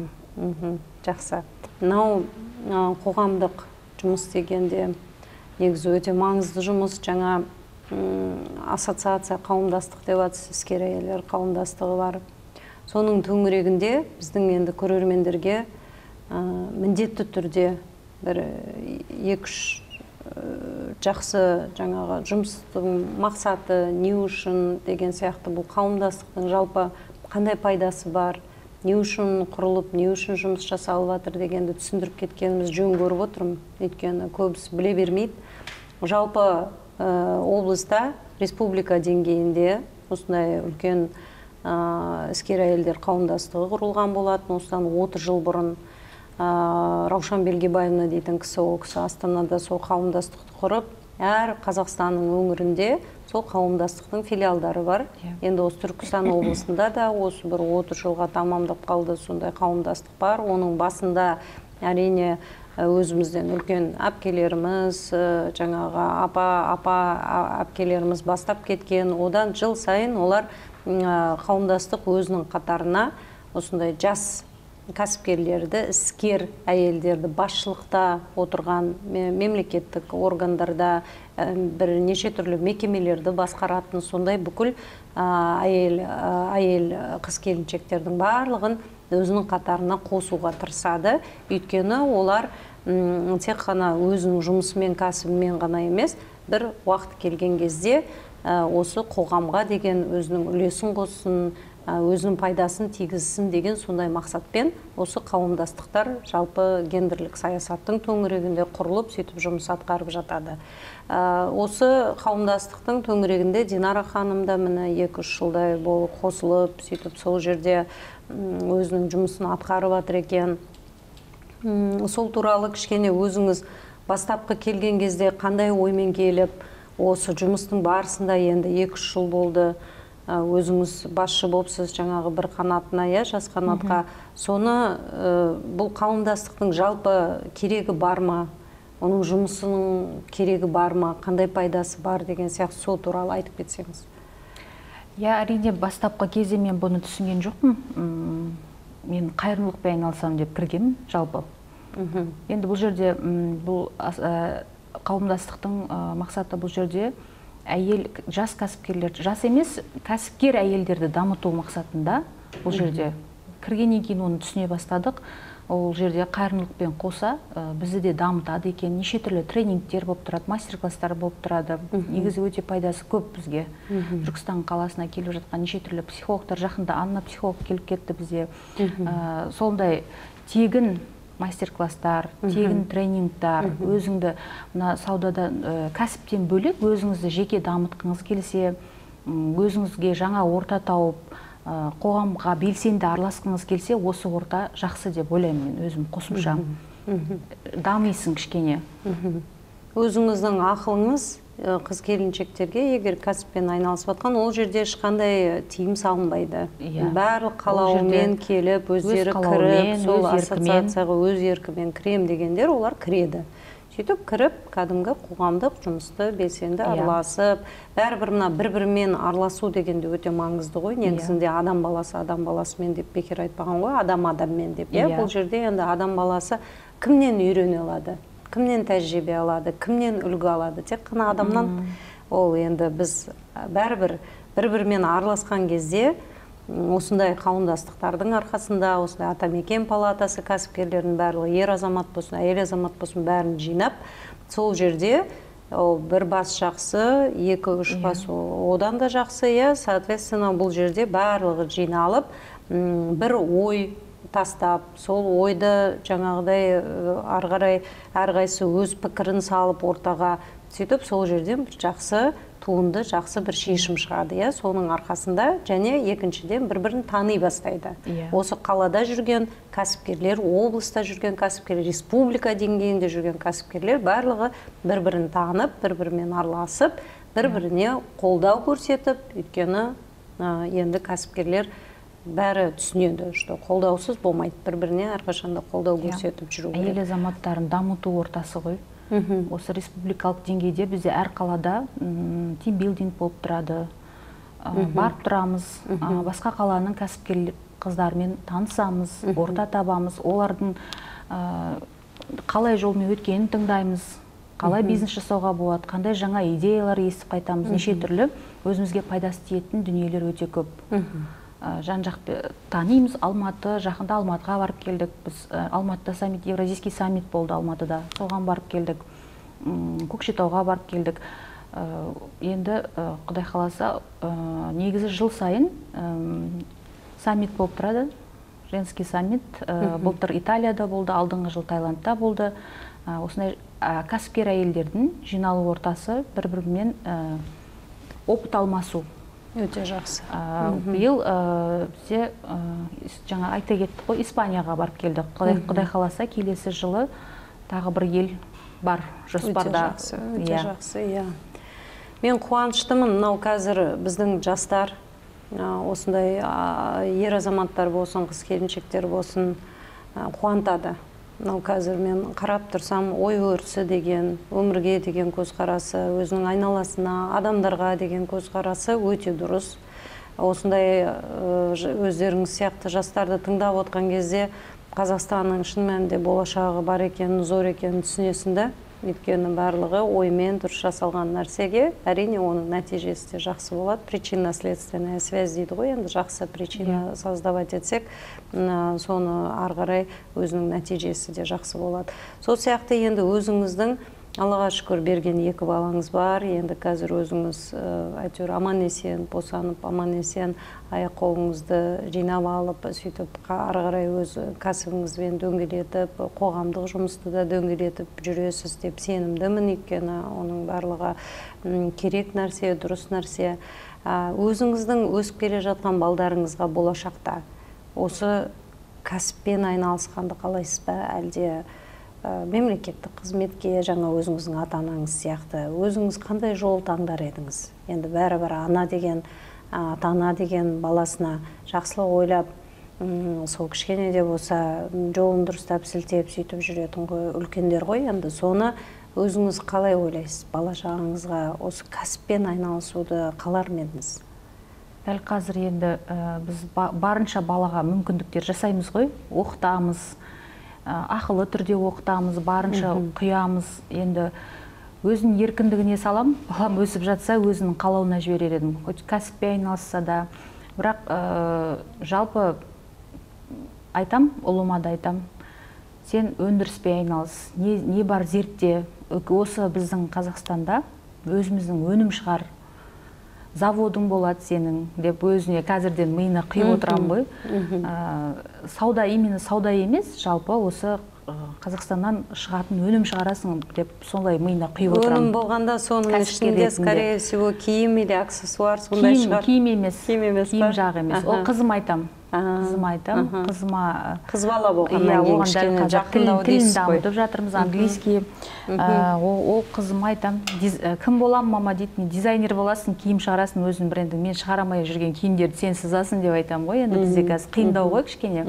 Жақсы. Мынау қоғамдық жұмыс дегенде негізі өте маңызды жұмыс. Жаңа ассоциация қауымдастық деп атсыз, іскер әйелдер қауымдастығы бар. Соның төңірегінде біздің енді көрермендерге міндетті түрде бір 2-3 жақсы жаңағы жұмыстың мақсаты не үшін деген сияқты бұл қауымдастықтың жалпы қандай пайдасы бар, не үшін құрылып, не үшін жұмыс жасалып жатыр дегенді түсіндіріп кеткеніміз жөн көріп отырмын. Өйткені көбісі біле бермейді. Жалпы облыста, республика деңгейінде осындай үлкен іскер әйелдер қауымдастығы құрылған болатын. Осыдан 30 жыл бұрын Раушан Белгебаевна дейтін кісі, ол кісі Астанада сол қауымдастықты құрып, әр Қазақстанның өңірінде сол қауымдастықтың филиалдары бар. Енді осы Түркістан облысында да осы бір 30 жылға тамамдап қалды сондай қауымдастық бар. Оның басында әрине өзімізден үлкен әпкелеріміз, жаңағы апа әпкелеріміз бастап кеткен. Одан жыл сайын олар қауымдастық өзінің қатарына осындай жас кәсіпкерлерді, іскер әйелдерді басшылықта отырған мемлекеттік органдарда бірнеше түрлі мекемелерді басқаратын сондай бүкіл әйел қыз-келіншектердің барлығын өзінің қатарына қосуға тырысады. Өйткені олар тек қана өзінің жұмысымен, кәсібімен ғана емес, бір уақыт келген кезде осы қоғамға деген өзінің үлесін қоссын, өзінің пайдасын тигізсін деген сондай мақсатпен осы қауымдастықтар жалпы гендерлік саясаттың төңірегінде құрылып, сөйтіп жұмыс атқарып жатады. Осы қауымдастықтың төңірегінде Динара ханым да міне 2-3 жылдай болып қосылып, сөйтіп сол жерде өзінің жұмысын атқарып жатыр екен. Сол туралы кішкене өзіңіз бастапқы келген кезде қандай оймен келіп, осы жұмыстың барысында енді 2-3 жыл болды, өзіңіз басшы болыпсыз жаңағы бір қанатына, жас қанатқа. Соны бұл қауымдастықтың жалпы керегі бар ма? Оның жұмысының керегі бар ма? Қандай пайдасы бар деген сияқты сол туралы айтып кетсеңіз. Әрине бастапқы кезде мен бұны түсінген жоқпын. Мен қайырымдылықпен айналысамын деп кіргенмін жалпы. Енді бұл жерде бұл қауымдастықтың мақсаты бұл жерде жас кәсіпкерлер, жас емес, кәсіпкер әйелдерді дамыту мақсатында бұл жерде кіргеннен кейін оны түсіне бастадық. Ол жерде қайырымдылықпен қоса бізді де дамытады екен. Неше түрлі тренингтер болып тұрады, мастер-класстар болып тұрады. Негізі өте пайдасы көп бізге. Түркістан қаласына келіп жатқан неше түрлі психологтар, жақында Анна психолог келіп кетті бізде. Сондай тегін мастер-класстар, тегін тренингтар, өзіңді саудада кәсіптен бөлек өзіңізді жеке дамытқыңыз келсе, өзіңізге жаңа орта тауып, қоғамға белсенді араласқыңыз келсе, осы орта жақсы деп ойлаймын мен өзім қосымша. Дамисың кішкене. Өзіңіздің ақылыңыз қыз келіншектерге егер кәсіппен айналысып жатқан, ол жерде ешқандай тыйым салынбайды. Барлық қалауымен келіп, өздері кіріп, сол ассоциацияға өз еркімен кірем дегендер, олар кіреді. Сөйтіп кіріп, кәдімгі қоғамдық жұмысты белсенді араласып, бәрібір мына бір-бірімен араласу дегенде өте маңызды ғой. Негізінде адам баласымен деп бекер айтпаған ғой, адаммен деп. Бұл жерде енді адам баласы кімнен үйрене алады, кімнен тәжірибе алады, кімнен үлгі алады. Тек қана адамнан. Ол енді біз бәрібір бір-бірімен араласқан кезде осындай қауымдастықтардың арқасында, осындай Атамекен палатасы кәсіпкерлердің барлығы, ер азамат болсын, әйел азамат болсын, бәрін жинап, сол жерде бір бас жақсы, 2-3 бас одан да жақсы, соответственно, бұл жерде барлығы жиналып, бір ой тастап, сол ойды жаңағыдай арғарай әрқайсы өз пікірін салып ортаға, сөйтіп сол жерден жақсы туынды, жақсы бір шешім шығады, соның арқасында, және екіншіден бір-бірін тани бастайды. Осы қалада жүрген кәсіпкерлер, облыста жүрген кәсіпкерлер, республика деңгейінде жүрген кәсіпкерлер барлығы бір-бірін танып, бір-бірімен араласып, бір-біріне қолдау көрсетіп, өйткені енді кәсіпкерлер бәрі түсінеді, что қолдаусыз болмайды, бір-біріне әрқашанда қолдау көрсетіп жүру керек. Әйел азаматтарын дамыту ортасы ғой. Осы республикалық деңгейде бізде әр қалада тимбилдинг болып тұрады, барып тұрамыз, басқа қаланың кәсіпкерлер қыздармен танысамыз, орта табамыз, олардың қалай жолмен өткенін тыңдаймыз, қалай бизнес жасауға болады, қандай жаңа идеялар естіп қайтамыз, неше түрлі өзімізге пайдасы тиетін дүниелер өте көп. Жан-жақты танимыз. Алматы, жақында Алматыға барып келдік. Біз Алматыда саммит, Евразийский саммит болды Алматыда. Соған барып келдік. Көкшетауға барып келдік. Енді Құдай қаласа, негізі жыл сайын саммит болып тұрады. Женский саммит. Былтыр Италияда болды, алдыңғы жыл Таиландта болды. Осындай кәсіпкер әйелдердің жиналу ортасы, бір-бірімен опыт алмасу. Өте жақсы. Биыл бізде жаңа айта кеттік қой, Испанияға барып келдік. Құдай қаласа, келесі жылы тағы бір ел бар жоспарда. Өте жақсы, Мен қуаныштымын, мынау қазір біздің жастар, осындай ер азаматтар болсын, қыз келіншектер болсын, қуантады. Мынау қазір мен қарап тұрсам, ой өрісі деген, өмірге деген көзқарасы, өзінің айналасына, адамдарға деген көзқарасы өте дұрыс. Осындай өздеріңіз сияқты жастарды тыңдап отқан кезде Қазақстанның шын мәнінде болашағы бар екенін, зор екенін түсінесің да. Өйткені барлығы оймен дұрыс жасалған нәрсеге, әрине оның нәтижесі де жақсы болады. Причинно-следственная связь дейді ғой, енді жақсы причина создавать етсек, соны ары қарай өзінің нәтижесі де жақсы болады. Сол сияқты енді өзіңіздің Аллаға шүкір берген 2 балаңыз бар. Енді қазір өзіңіз әйтеуір аман-есен босанып, аман-есен аяқ қолыңызды жинап алып, сөйтіп ары қарай өз кәсібіңізбен дөңгелетіп, қоғамдық жұмысты да дөңгелетіп жүресіз деп сенімдімін, өйткені оның барлығы керек нәрсе, дұрыс нәрсе. Өзіңіздің өсіп келе жатқан балдарыңызға болашақта осы кәсіппен айналысқанды қалайсыз ба, әлде мемлекеттік қызметке, жаңа өзіңіздің ата-анаңыз сияқты, өзіңіз қандай жол таңдар едіңіз? Енді бәрібір ата-ана деген баласына жақсылық ойлап, сол кішкене де болса жолын дұрыстап сілтеп сөйтіп жүретін ғой, үлкендер ғой. Енді соны өзіңіз қалай ойлайсыз? Бала шағаңызға осы кәсіппен айналысуды қалар ма едіңіз? Дәл қазір енді біз барынша балаға мүмкіндіктер жасаймыз ғой, оқытамыз, ақылы түрде оқытамыз, барынша құямыз. Енді өзінің еркіндігіне салам, балам өсіп жатса өзінің қалауына жіберер едім. Кәсіппен айналысса да, бірақ жалпы айтам, ұлыма да айтам, сен өндіріспен айналыс, не бар зертте. Осы біздің Қазақстанда өзіміздің өнім шығар, заводың болады сенің деп өзіне қазірден миына құйып отырам ғой. Сауда, именно сауда емес, жалпы осы Қазақстаннан шығатын өнім шығарасың деп солай миына құйып отырам. Өнім болғанда соның ішінде, скорее всего, киім или аксессуар сондай шығар? Киім емес, киім жағы емес. Ол қызым айтам. Қызыма қыз бала болғаннан кейін кішкене жақындау дейсіз ғой. Тілін дамытып жатырмыз, английский. Ол қызым айтам, кім болам мама дейді, мен дизайнер боласың, киім шығарасың өзің брендің, мен шығарамай жүрген киімдерді сен сызасың деп айтам ғой. Енді бізде қазір қиындау ғой кішкене.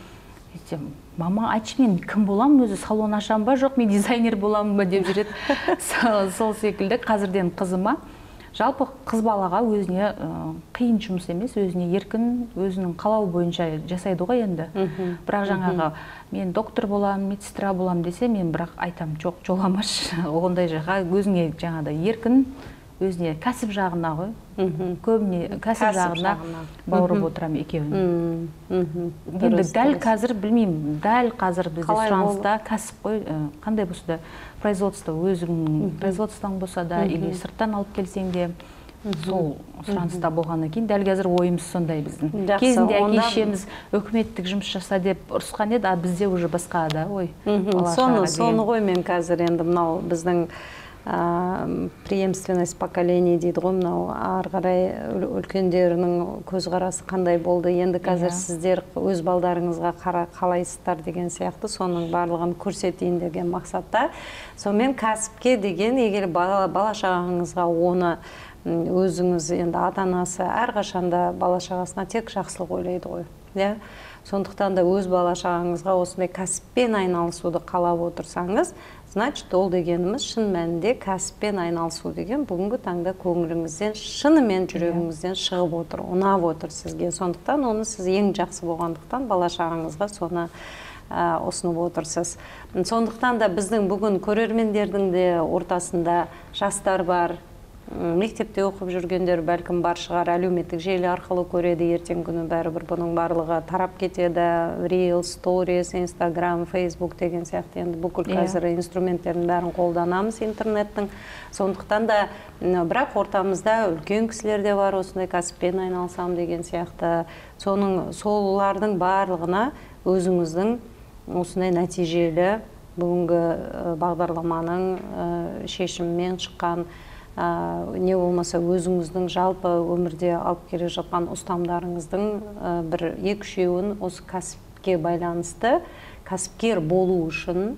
Мама, айтшы, мен кім болам, өзі салон ашам ба, жоқ, мен дизайнер болам ба деп жүреді. Сол секілді қазірден қызыма, жалпы қыз балаға өзіне қиын жұмыс емес, өзіне еркін, өзінің қалау бойынша жасайды ғой енді. Бірақ жаңағы мен доктор болам, медсестра болам десе, мен бірақ айтам, жоқ, жоламаш, ондай жаққа өзіңе жаңағыдай еркін, өзіне кәсіп жағына ғой, көбіне кәсіп жағына бауырып отырам екеуін. Енді дәл қазір, білмеймін, дәл қазір бізде сұраныста кәсіп қой, қандай болса да, производство, өзің производстводан болса да, или сырттан алып келсең де, сол сұраныста болғаннан кейін, дәл қазір ойымыз сондай біздің. Кезінде әке-шешеміз өкіметтік жұмыс жаса деп ұрысқан еді, а бізде уже басқа да, ой. Соны ғой мен қазір енді мынау біздің преемственность поколений дейді ғой, мынау ары қарай үлкендерінің көзқарасы қандай болды, енді қазір сіздер өз балдарыңызға қалайсыздар деген сияқты, соның барлығын көрсетейін деген мақсатта. Сонымен кәсіпке деген, егер бала шағаңызға оны өзіңіз, енді ата-анасы әрқашанда бала шағасына тек жақсылық ойлайды ғой. Сондықтан да өз бала шағаңызға осындай кәсіппен айналысуды қалап отырсаңыз, значит, ол дегеніміз шын мәнінде кәсіппен айналысу деген бүгінгі таңда көңіліңізден, шынымен жүрегіңізден шығып отыр, ұнап отыр сізге. Сондықтан оны сіз ең жақсы болғандықтан бала шағаңызға соны ұсынып отырсыз. Сондықтан да біздің бүгін көрермендердің де ортасында жастар бар, мектепте оқып жүргендер бәлкім бар шығар, әлеуметтік желі арқылы көреді, ертең күні бәрібір бұның барлығы тарап кетеді, Reels, Stories, Instagram, Facebook деген сияқты, енді бүкіл қазір инструменттердің бәрін қолданамыз интернеттің. Сондықтан да бірақ ортамызда үлкен кісілер де бар, осындай кәсіппен айналысам деген сияқты. Солардың барлығына өзіңіздің осындай нәтижелі бүгінгі бағдарламаның шешімімен шыққан, не болмаса өзіңіздің жалпы өмірде алып келе жатқан ұстамдарыңыздың бір екі-үшеуін осы кәсіпке байланысты, кәсіпкер болу үшін,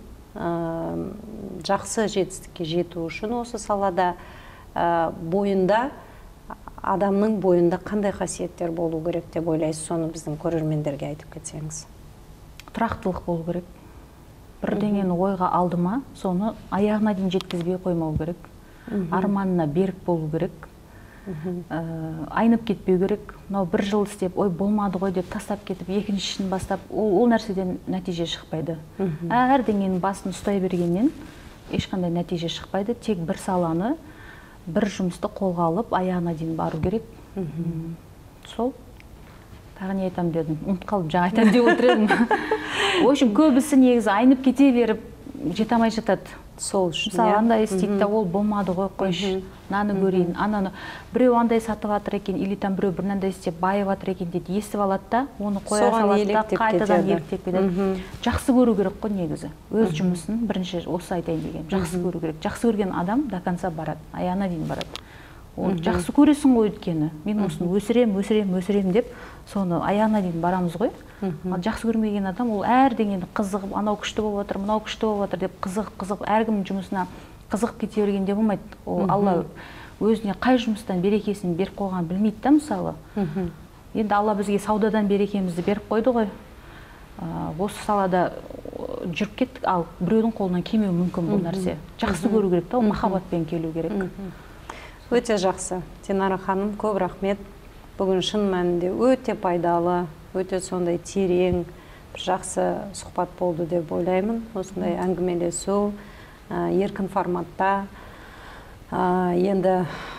жақсы жетістікке жету үшін осы салада бойында, адамның бойында қандай қасиеттер болу керек деп ойлайсыз, соны біздің көрермендерге айтып кетсеңіз? Тұрақтылық болу керек. Бірдеңені ойға алды ма, соны аяғына дейін жеткізбей қоймау керек. Арманына берік болу керек, айнып кетпеу керек. Мынау бір жыл істеп, ой болмады ғой деп тастап кетіп, екіншісін бастап, ол нәрседен нәтиже шықпайды. Әрдеңенің басын ұстай бергеннен ешқандай нәтиже шықпайды. Тек бір саланы, бір жұмысты қолға алып, аяғына дейін бару керек. Сол. Тағы не айтам дедім, ұмытып қалып, жаңа айтам деп отыр едім. В общем, көбісі негізі айнып кете беріп, жете алмай жатады. Сол үшін. Мысалы, андай істейді, ол болмады ғой, қойшы, наны көрейін, ананы біреу андай сатып атыр екен, или там біреу бір нандай істеп байып атыр екен дейді, естіп алады да, оны қоя салады да, қайтадан еліктеп кетеді. Жақсы көру керек қой негізі. Өз жұмысын бірінші осы айтайын деген, жақсы көру керек. Жақсы көрген адам до конца барады, аяғына дейін барады. Жақсы көресің ғой өткені, мен осыны өсірем деп, соны аяғына дейін барамыз ғой. Жақсы көрмеген адам, ол әрдеңені қызығып, анау күшті болып отыр, мынау күшті болып отыр деп қызығып, әркім жұмысына қызығып кете бергенде болмайды. Ол Алла өзіне қай жұмыстан берекесін беріп қойған білмейді да, мысалы. Енді Алла бізге саудадан берекемізді беріп қойды ғой. Осы салада жүріп кеттік, ал біреудің қолынан келмеуі мүмкін бұл нәрсе. Жақсы көру керек та, махаббатпен келу керек. Өте жақсы. Динара ханым, көп рахмет. Бүгін шын мәнінде өте пайдалы, өте сондай терең, жақсы сұхбат болды деп ойлаймын. Осындай әңгімелесу, еркін форматта, Енді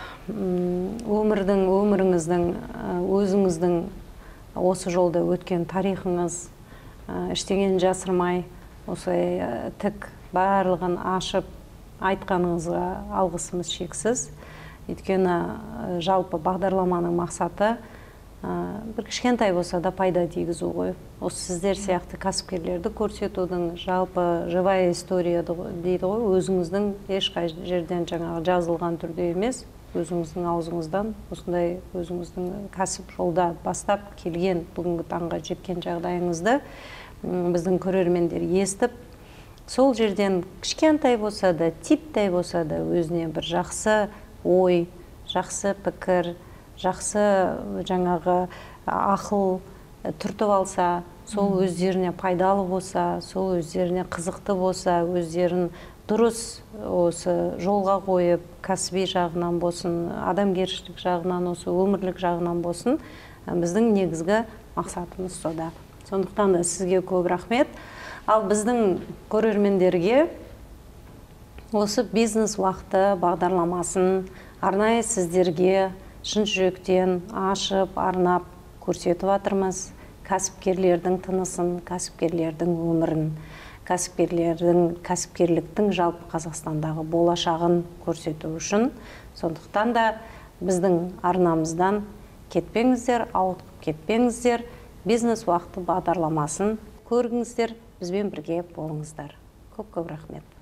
өміріңіздің, өзіңіздің осы жолда өткен тарихыңыз, ештеңені жасырмай, осылай тік барлығын ашып айтқаныңызға алғысымыз шексіз. Өйткені жалпы бағдарламаның мақсаты бір кішкентай болса да пайда тигізу ғой. Осы сіздер сияқты кәсіпкерлерді көрсетудің, жалпы живая история дейді ғой, өзіңіздің ешқай жерден жаңағы жазылған түрде емес, өзіңіздің аузыңыздан осындай өзіңіздің кәсіп жолда бастап келген бүгінгі таңға жеткен жағдайыңызды біздің көрермендер естіп, сол жерден кішкентай болса да, типтей болса да өзіне бір жақсы ой, жақсы пікір, жақсы жаңағы ақыл түртіп алса, сол өздеріне пайдалы болса, сол өздеріне қызықты болса, өздерін дұрыс осы жолға қойып, кәсіби жағынан болсын, адамгершілік жағынан, осы өмірлік жағынан болсын, біздің негізгі мақсатымыз сода. Сондықтан да сізге көп рахмет. Ал біздің көрермендерге осы бизнес уақыты бағдарламасын арнайы сіздерге шын жүректен ашып, арнап көрсетіп жатырмыз. Кәсіпкерлердің тынысын, кәсіпкерлердің өмірін, кәсіпкерліктің жалпы Қазақстандағы болашағын көрсету үшін. Сондықтан да біздің арнамыздан кетпеңіздер, ауытқып кетпеңіздер. Бизнес уақыты бағдарламасын көріңіздер, бізбен бірге болыңыздар. Көп рахмет.